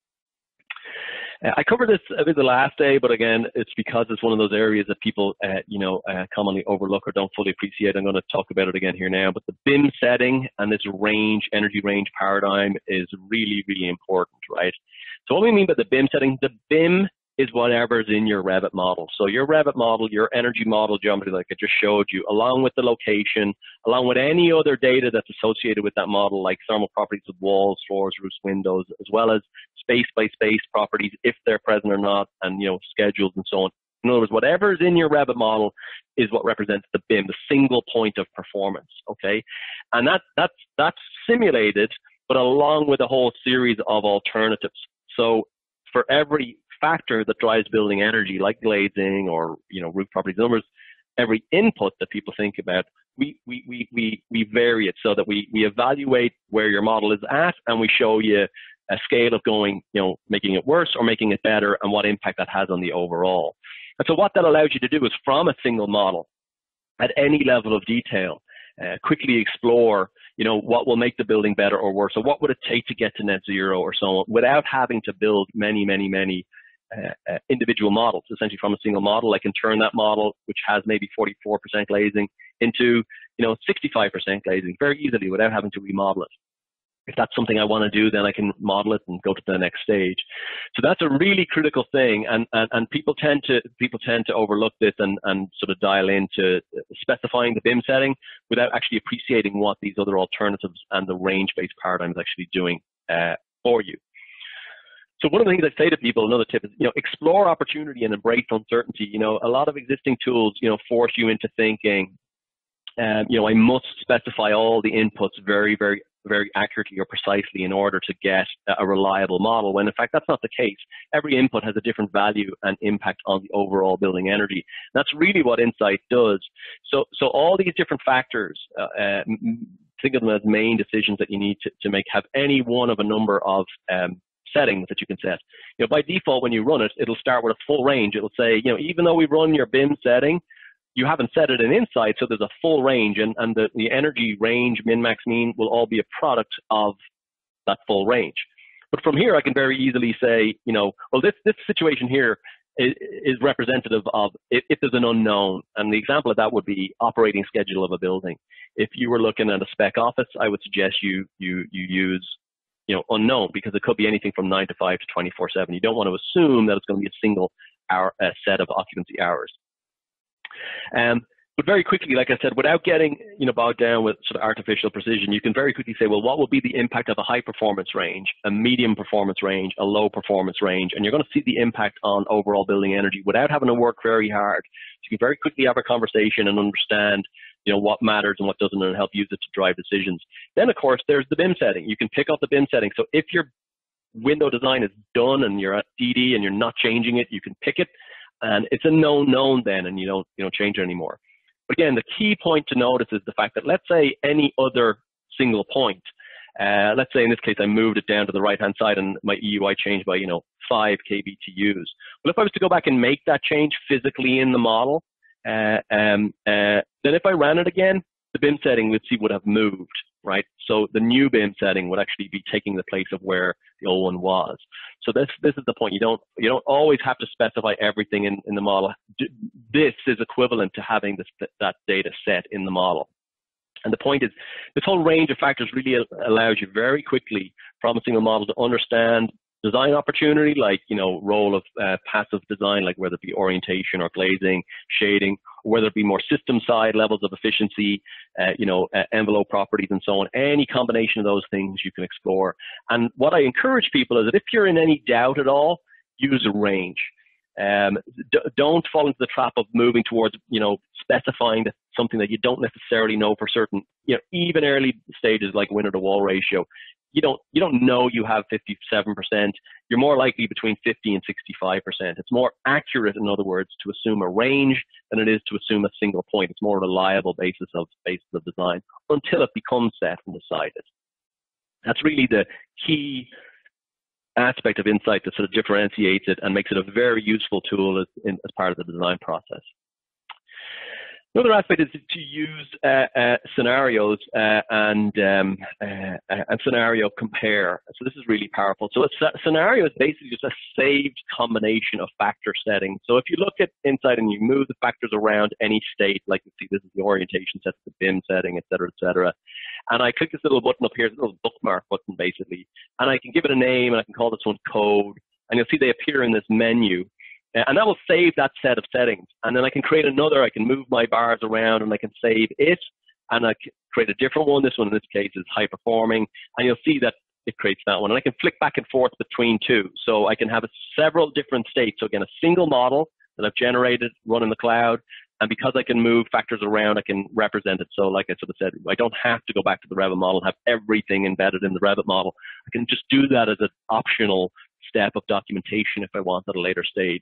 I covered this a bit the last day, but again, it's because it's one of those areas that people, commonly overlook or don't fully appreciate. I'm going to talk about it again here now. But the BIM setting and this energy range paradigm is really, really important, right? So what we mean by the BIM setting, the BIM is whatever's in your Revit model. So your Revit model, your energy model geometry, like I just showed you, along with the location, along with any other data that's associated with that model, like thermal properties of walls, floors, roofs, windows, as well as space by space properties, if they're present or not, and schedules and so on. In other words, whatever's in your Revit model is what represents the BIM, the single point of performance. Okay, and that's simulated, but along with a whole series of alternatives. So for every factor that drives building energy, like glazing or roof properties numbers, every input that people think about, we vary it so that we evaluate where your model is at, and we show you a scale of going, making it worse or making it better, and what impact that has on the overall. And so what that allows you to do is, from a single model, at any level of detail, quickly explore, what will make the building better or worse, or what would it take to get to net zero or so on, without having to build many individual models. Essentially, from a single model, I can turn that model, which has maybe 44% glazing, into 65% glazing very easily without having to remodel it. If that's something I want to do, then I can model it and go to the next stage. So that's a really critical thing, and people tend to overlook this and sort of dial into specifying the BIM setting without actually appreciating what these other alternatives and the range-based paradigm is actually doing for you. So one of the things I say to people, another tip is, explore opportunity and embrace uncertainty. A lot of existing tools, force you into thinking, I must specify all the inputs very, very, very accurately or precisely in order to get a reliable model, when in fact that's not the case. Every input has a different value and impact on the overall building energy. That's really what Insight does. So all these different factors, think of them as main decisions that you need to make, have any one of a number of settings that you can set. By default, when you run it, it'll start with a full range. It'll say, even though we run your BIM setting, you haven't set it in Insight, so there's a full range, and the energy range, min, max, mean, will all be a product of that full range. But from here, I can very easily say, well, this situation here is representative of if there's an unknown, and the example of that would be operating schedule of a building. If you were looking at a spec office, I would suggest you use unknown, because it could be anything from 9 to 5 to 24/7. You don't want to assume that it's going to be a single hour set of occupancy hours. But very quickly, like I said, without getting bogged down with sort of artificial precision, you can very quickly say, well, what will be the impact of a high performance range, a medium performance range, a low performance range? And you're going to see the impact on overall building energy without having to work very hard. So you can very quickly have a conversation and understand what matters and what doesn't, and help use it to drive decisions. Then, of course, there's the BIM setting. You can pick up the BIM setting. So if your window design is done and you're at DD and you're not changing it, you can pick it, and it's a known then, and you don't change it anymore. But again, the key point to notice is the fact that, let's say any other single point, let's say in this case I moved it down to the right hand side and my EUI changed by 5 kBTUs. Well, if I was to go back and make that change physically in the model, then if I ran it again, the BIM setting would have moved, right? So the new BIM setting would actually be taking the place of where the old one was. So this is the point. You don't always have to specify everything in the model. This is equivalent to having that data set in the model. And the point is, this whole range of factors really allows you very quickly from a single model to understand design opportunity, like, role of passive design, like whether it be orientation or glazing, shading, or whether it be more system side levels of efficiency, envelope properties and so on. Any combination of those things you can explore. And what I encourage people is that if you're in any doubt at all, use a range. Don't fall into the trap of moving towards, specifying something that you don't necessarily know for certain. Even early stages like window to wall ratio, you don't know you have 57%. You're more likely between 50 and 65%. It's more accurate, in other words, to assume a range than it is to assume a single point. It's more reliable basis of design until it becomes set and decided. That's really the key aspect of Insight that sort of differentiates it and makes it a very useful tool as part of the design process. Another aspect is to use scenarios and scenario compare. So this is really powerful. So a scenario is basically just a saved combination of factor settings. So if you look at Insight and you move the factors around any state, like you see this is the orientation set, the BIM setting, et cetera, and I click this little button up here, this little bookmark button basically, and I can give it a name and I can call this one code, and you'll see they appear in this menu. And that will save that set of settings. And then I can create another, I can move my bars around and I can save it. And I can create a different one. This one in this case is high performing. And you'll see that it creates that one. And I can flick back and forth between two. So I can have several different states. So again, a single model that I've generated, run in the cloud. And because I can move factors around, I can represent it. So like I sort of said, I don't have to go back to the Revit model and have everything embedded in the Revit model. I can just do that as an optional step of documentation if I want at a later stage.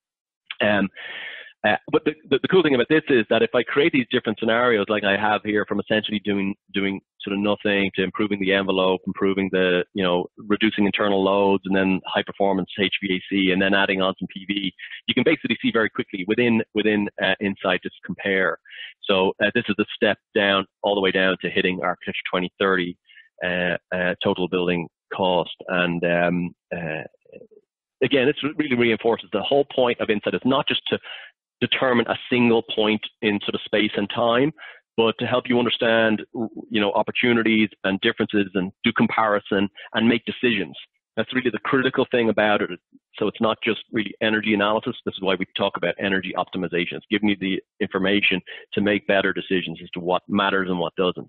But the cool thing about this is that if I create these different scenarios like I have here, from essentially doing sort of nothing to improving the envelope, improving the, reducing internal loads, and then high performance HVAC, and then adding on some PV, you can basically see very quickly within Insight just compare. So this is the step down, all the way down to hitting Architecture 2030 total building cost. And again, this really reinforces the whole point of Insight is not just to determine a single point in sort of space and time, but to help you understand, opportunities and differences and do comparison and make decisions. That's really the critical thing about it. So it's not just really energy analysis. This is why we talk about energy optimization. It's giving you the information to make better decisions as to what matters and what doesn't.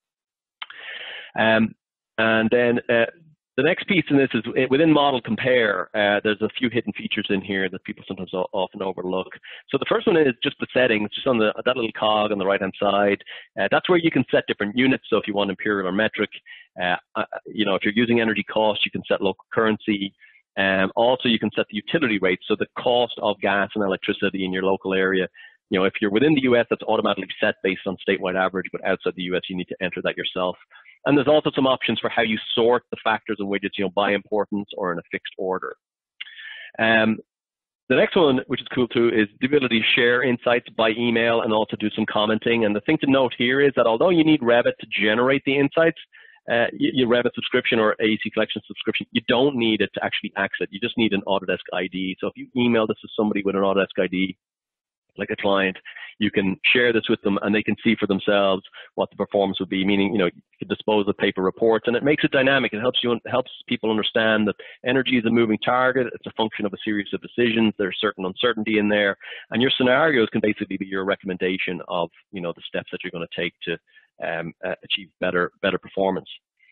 And then the next piece in this is within Model Compare. There's a few hidden features in here that people sometimes often overlook. So the first one is just the settings, just on that little cog on the right-hand side. That's where you can set different units. So if you want imperial or metric, if you're using energy cost, you can set local currency. Also, you can set the utility rate, so the cost of gas and electricity in your local area. If you're within the US, that's automatically set based on statewide average, but outside the US, you need to enter that yourself. And there's also some options for how you sort the factors and widgets, by importance or in a fixed order. The next one, which is cool too, is the ability to share insights by email and also do some commenting. And the thing to note here is that although you need Revit to generate the insights, your Revit subscription or AEC Collection subscription, you don't need it to actually access it. You just need an Autodesk ID. So if you email this to somebody with an Autodesk ID, like a client, you can share this with them and they can see for themselves what the performance would be, meaning, you can dispose of paper reports, and it makes it dynamic. It helps people understand that energy is a moving target. It's a function of a series of decisions. There's certain uncertainty in there, and your scenarios can basically be your recommendation of, the steps that you're going to take to achieve better performance.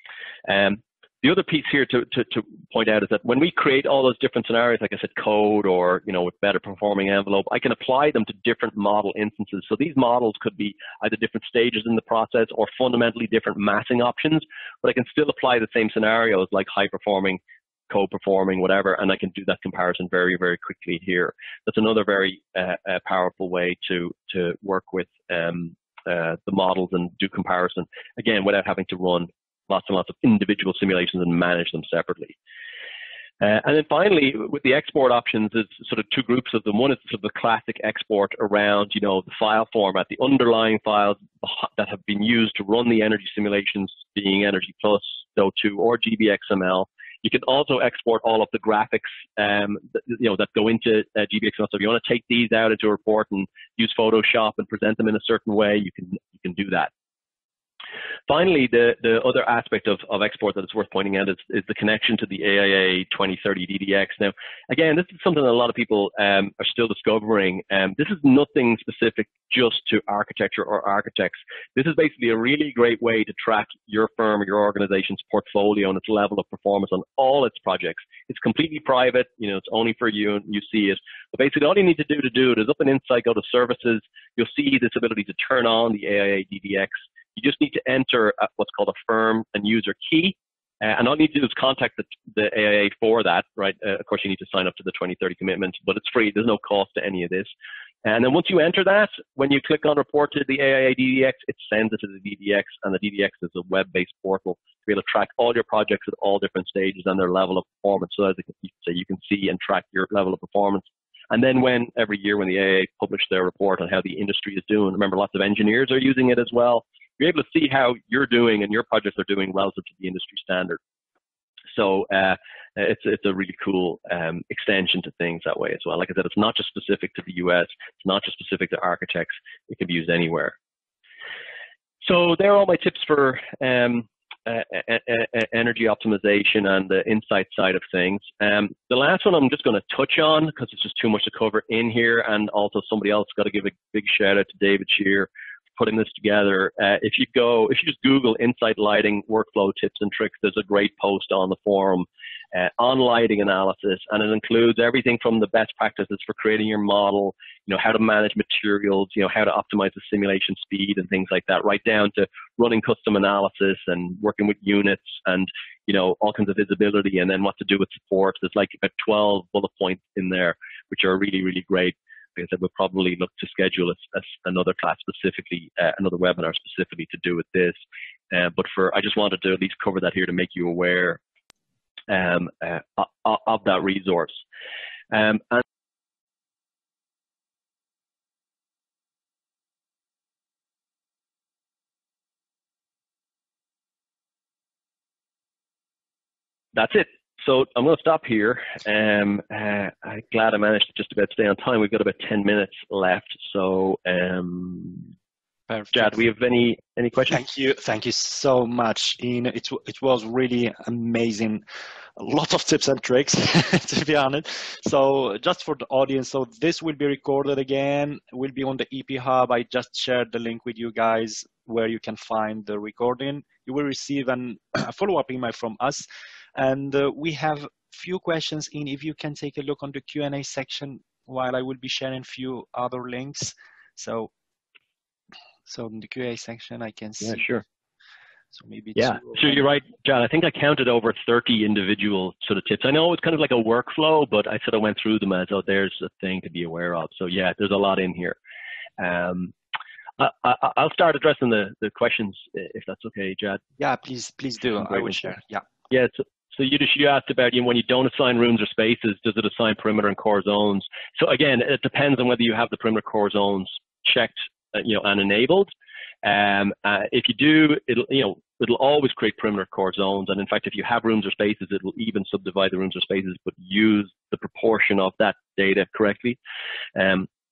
The other piece here to point out is that when we create all those different scenarios, like I said, code or, with better performing envelope, I can apply them to different model instances. So these models could be either different stages in the process or fundamentally different massing options, but I can still apply the same scenarios like high performing, code performing, whatever, and I can do that comparison very, very quickly here. That's another very powerful way to work with the models and do comparison, again, without having to run lots and lots of individual simulations and manage them separately. And then finally, with the export options, there's sort of two groups of them. One is sort of the classic export around, the file format, the underlying files that have been used to run the energy simulations, being Energy Plus, DO2, or GBXML. You can also export all of the graphics, that go into GBXML. So if you want to take these out into a report and use Photoshop and present them in a certain way, you can do that. Finally, the other aspect of export that is worth pointing out is the connection to the AIA 2030 DDX. Now, again, this is something that a lot of people are still discovering. This is nothing specific just to architecture or architects. This is basically a really great way to track your firm or your organization's portfolio and its level of performance on all its projects. It's completely private. It's only for you and you see it. But basically, all you need to do it is up in Insight, go to Services. You'll see this ability to turn on the AIA DDX. You just need to enter what's called a firm and user key. And all you need to do is contact the AIA for that, right? Of course, you need to sign up to the 2030 commitment, but it's free. There's no cost to any of this. And then once you enter that, when you click on report to the AIA DDX, it sends it to the DDX, and the DDX is a web-based portal to be able to track all your projects at all different stages and their level of performance, so that you can see and track your level of performance. And then every year when the AIA publish their report on how the industry is doing, remember lots of engineers are using it as well, you're able to see how you're doing and your projects are doing relative to the industry standard. So it's a really cool extension to things that way as well. Like I said, it's not just specific to the US, it's not just specific to architects, it can be used anywhere. So there are all my tips for energy optimization and the insight side of things. The last one I'm just going to touch on because it's just too much to cover in here, and also somebody else got to give a big shout out to David Shear for putting this together. If you just Google Insight Lighting Workflow Tips and Tricks, there's a great post on the forum on lighting analysis, and it includes everything from the best practices for creating your model, how to manage materials, how to optimize the simulation speed and things like that, right down to running custom analysis and working with units and, all kinds of visibility, and then what to do with support. There's like about 12 bullet points in there, which are really, really great. Like I said, we'll probably look to schedule another class specifically, another webinar specifically to do with this. But I just wanted to at least cover that here to make you aware of that resource. And that's it. So I'm going to stop here. I'm glad I managed to just about stay on time. We've got about 10 minutes left. So, Jad, do we have any questions? Thank you so much, Ian. It was really amazing. A lot of tips and tricks, to be honest. So just for the audience, so this will be recorded again. Will be on the EP Hub. I just shared the link with you guys where you can find the recording. You will receive a follow-up email from us. And we have few questions in. If you can take a look on the Q&A section while I will be sharing a few other links. So in the Q&A section, I can see. Yeah, sure. So maybe so you're right, John. I think I counted over 30 individual sort of tips. I know it's kind of like a workflow, but I sort of went through them as, there's a thing to be aware of. So yeah, there's a lot in here. I'll start addressing the questions if that's okay, Jad. Yeah, please do. I will share. Yeah. Yeah. So you asked about when you don't assign rooms or spaces, does it assign perimeter and core zones? So again, it depends on whether you have the perimeter core zones checked, and enabled. If you do, it'll always create perimeter core zones. And in fact, if you have rooms or spaces, it will even subdivide the rooms or spaces, but use the proportion of that data correctly. But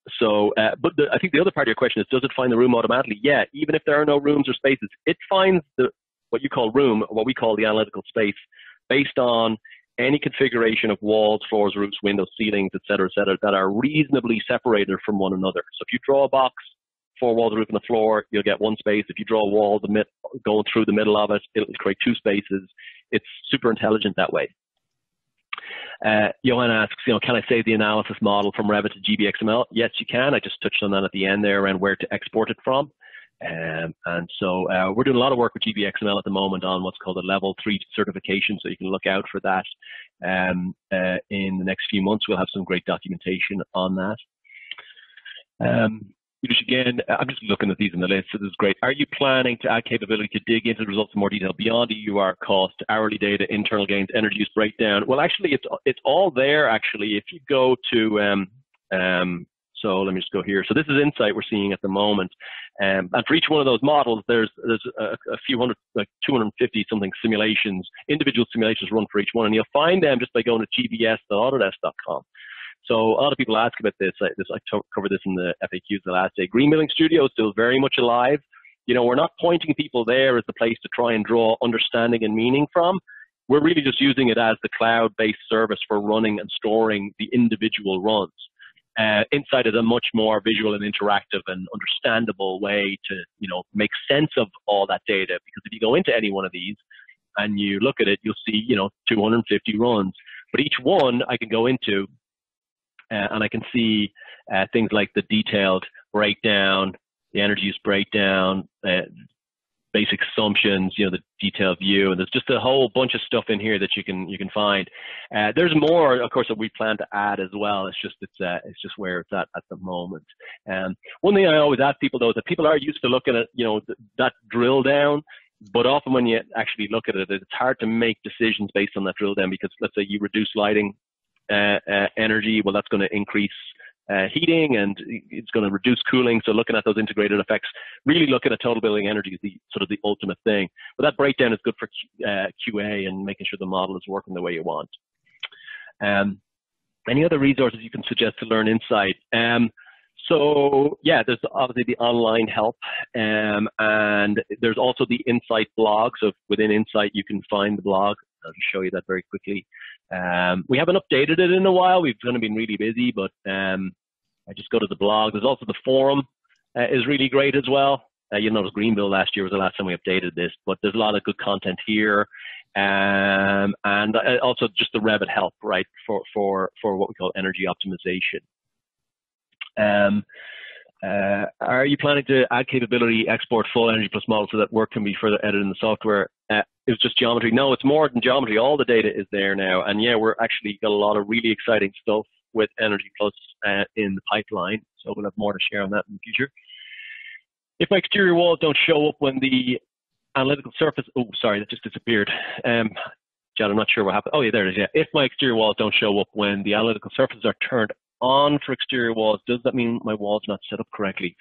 I think the other part of your question is, does it find the room automatically? Yeah, even if there are no rooms or spaces, it finds what you call room, or what we call the analytical space, based on any configuration of walls, floors, roofs, windows, ceilings, et cetera, that are reasonably separated from one another. So if you draw a box, 4 walls, a roof, and a floor, you'll get 1 space. If you draw a wall going through the middle of it, it'll create 2 spaces. It's super intelligent that way. Johan asks, can I save the analysis model from Revit to GBXML? Yes, you can. I just touched on that at the end there around where to export it from. And so we're doing a lot of work with GBXML at the moment on what's called a level 3 certification, so you can look out for that. In the next few months, we'll have some great documentation on that. Again, I'm just looking at these in the list, so this is great. Are you planning to add capability to dig into the results in more detail beyond EUR cost, hourly data, internal gains, energy use breakdown? Well, actually, it's all there, actually. If you go to, so let me just go here. So this is Insight we're seeing at the moment. And for each one of those models, there's a few hundred, like 250 something simulations, individual simulations run for each one. And you'll find them just by going to gbs.autodesk.com. So a lot of people ask about this. I covered this in the FAQs the last day. Green Milling Studio is still very much alive. We're not pointing people there as the place to try and draw understanding and meaning from. We're really just using it as the cloud-based service for running and storing the individual runs. Insight is a much more visual and interactive and understandable way to, make sense of all that data. Because if you go into any one of these and you look at it, you'll see, 250 runs. But each one I can go into and I can see things like the detailed breakdown, the energy use breakdown, basic assumptions, the detailed view, and there's just a whole bunch of stuff in here that you can find. There's more, of course, that we plan to add as well. It's just where it's at the moment. One thing I always ask people though is that people are used to looking at that drill down, but often when you actually look at it, it's hard to make decisions based on that drill down, because let's say you reduce lighting energy, well, that's going to increase heating, and it's going to reduce cooling. So looking at those integrated effects, really looking at total building energy is the ultimate thing. But that breakdown is good for QA and making sure the model is working the way you want. Any other resources you can suggest to learn Insight? So yeah, there's obviously the online help, and there's also the Insight blog. So within Insight, you can find the blog. I'll just show you that very quickly. We haven't updated it in a while. We've kind of been really busy, but I just go to the blog. There's also the forum is really great as well. You'll notice Greenville last year was the last time we updated this, but there's a lot of good content here. And also just the Revit help, right, for what we call energy optimization. Are you planning to add capability, export full energy plus model so that work can be further edited in the software? It's just geometry. No, it's more than geometry. All the data is there now. And yeah, we're actually got a lot of really exciting stuff with Energy Plus in the pipeline. So we'll have more to share on that in the future. If my exterior walls don't show up when the analytical surface, oh, sorry, that just disappeared. John, I'm not sure what happened. Oh yeah, there it is, yeah. If my exterior walls don't show up when the analytical surfaces are turned on for exterior walls, does that mean my wall's not set up correctly?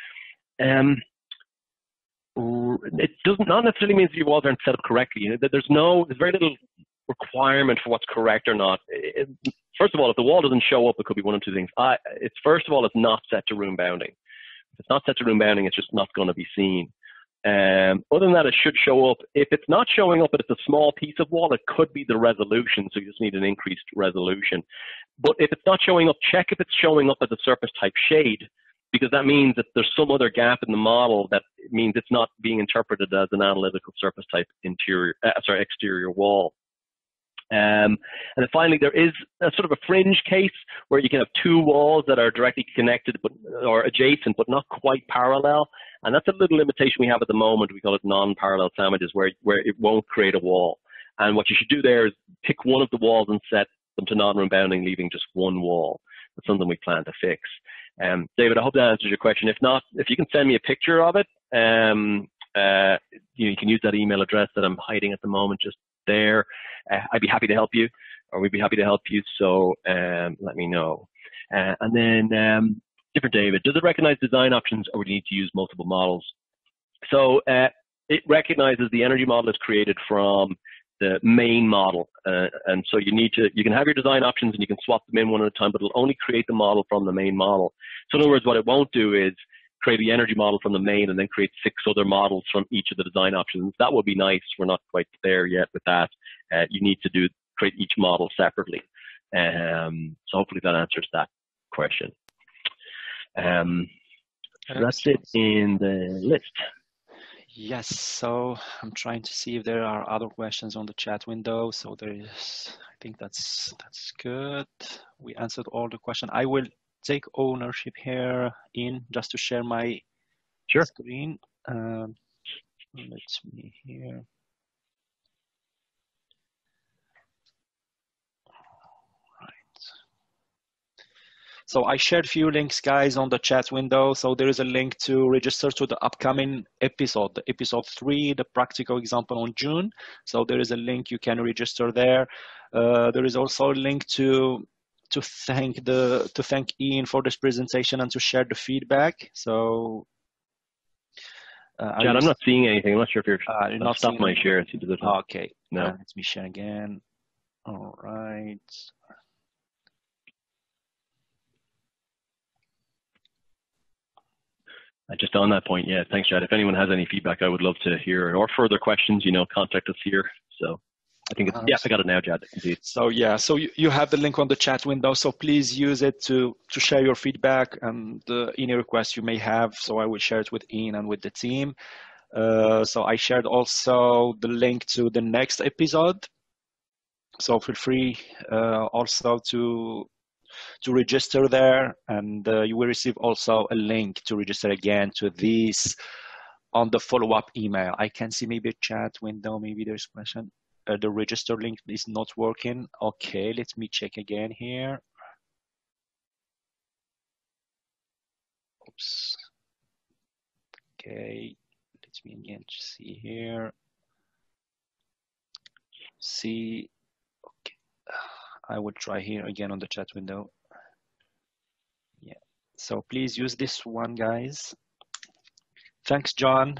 It doesn't not necessarily mean that your walls aren't set up correctly. There's very little requirement for what's correct or not. First of all, if the wall doesn't show up, it could be one of two things. First of all, it's not set to room bounding. If it's not set to room bounding, it's just not going to be seen. Other than that, it should show up. If it's not showing up, but it's a small piece of wall, it could be the resolution, so you just need an increased resolution. But if it's not showing up, check if it's showing up as a surface type shade, because that means that there's some other gap in the model that means it's not being interpreted as an analytical surface type exterior wall. And then finally, there is a sort of a fringe case where you can have two walls that are directly connected or adjacent, but not quite parallel. And that's a little limitation we have at the moment. We call it non-parallel sandwiches, where it won't create a wall. And what you should do there is pick one of the walls and set them to non-room bounding, leaving just one wall. That's something we plan to fix. David, I hope that answers your question. If not, if you can send me a picture of it, you can use that email address that I'm hiding at the moment just there. I'd be happy to help you, or we'd be happy to help you. So let me know. And then different David, does it recognize design options, or would you need to use multiple models? So it recognizes the energy model is created from the main model, and so you can have your design options and you can swap them in one at a time, but it'll only create the model from the main model. So in other words, what it won't do is create the energy model from the main and then create 6 other models from each of the design options. That would be nice. We're not quite there yet with that. You need to create each model separately. So hopefully that answers that question. So that's it in the list. Yes, so I'm trying to see if there are other questions on the chat window. So there is, I think that's good. We answered all the questions. I will take ownership here just to share my screen. Let me here. So I shared a few links, guys, on the chat window. So there is a link to register to the upcoming episode, the episode 3, the practical example on June. So there is a link, you can register there. There is also a link to thank Ian for this presentation and to share the feedback. So Chad, I'm not seeing anything. I'm not sure if you're not stop my share. Okay. No. Let me share again. All right. Just on that point, yeah, thanks, Chad. If anyone has any feedback, I would love to hear, or further questions, contact us here. So I think I got it now, Chad. Indeed. So yeah, so you have the link on the chat window. So please use it to share your feedback and any requests you may have. So I will share it with Ian and with the team. So I shared also the link to the next episode. So feel free also to register there, and you will receive also a link to register again to this on the follow-up email. I can see maybe a chat window, maybe there's a question. The register link is not working. Okay, let me check again here. Oops. Okay, let me again see here. See, okay. I will try here again on the chat window. Yeah, so please use this one, guys. Thanks, John.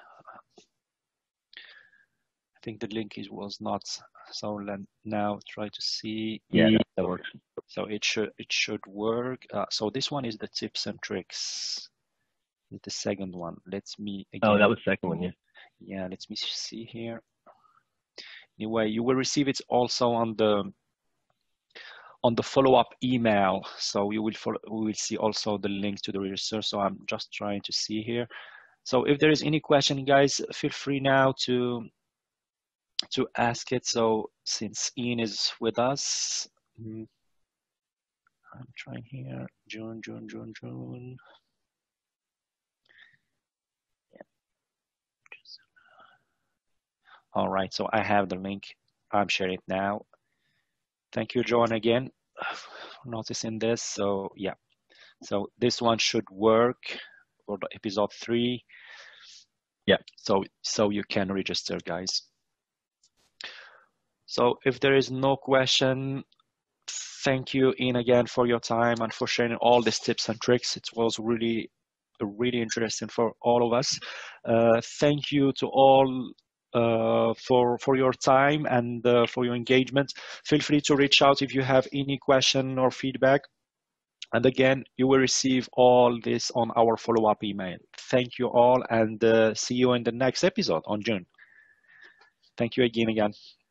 I think the link was not, so now try to see. Yeah, that works. So it should work. So this one is the tips and tricks. The second one. Let me again. Oh, that was the second one, yeah. Yeah, let me see here. Anyway, you will receive it also on the follow-up email. So we will see also the link to the register. So I'm just trying to see here. So if there is any question, guys, feel free now to ask it. So since Ian is with us, I'm trying here. June. All right, so I have the link. I'm sharing it now. Thank you, John, again, for noticing this. So yeah, so this one should work for the episode 3. Yeah. So you can register, guys. So if there is no question, thank you, Ian, again for your time and for sharing all these tips and tricks. It was really interesting for all of us. Thank you to all for your time and for your engagement. Feel free to reach out if you have any question or feedback. And again, you will receive all this on our follow-up email. Thank you all, and see you in the next episode on June. Thank you again.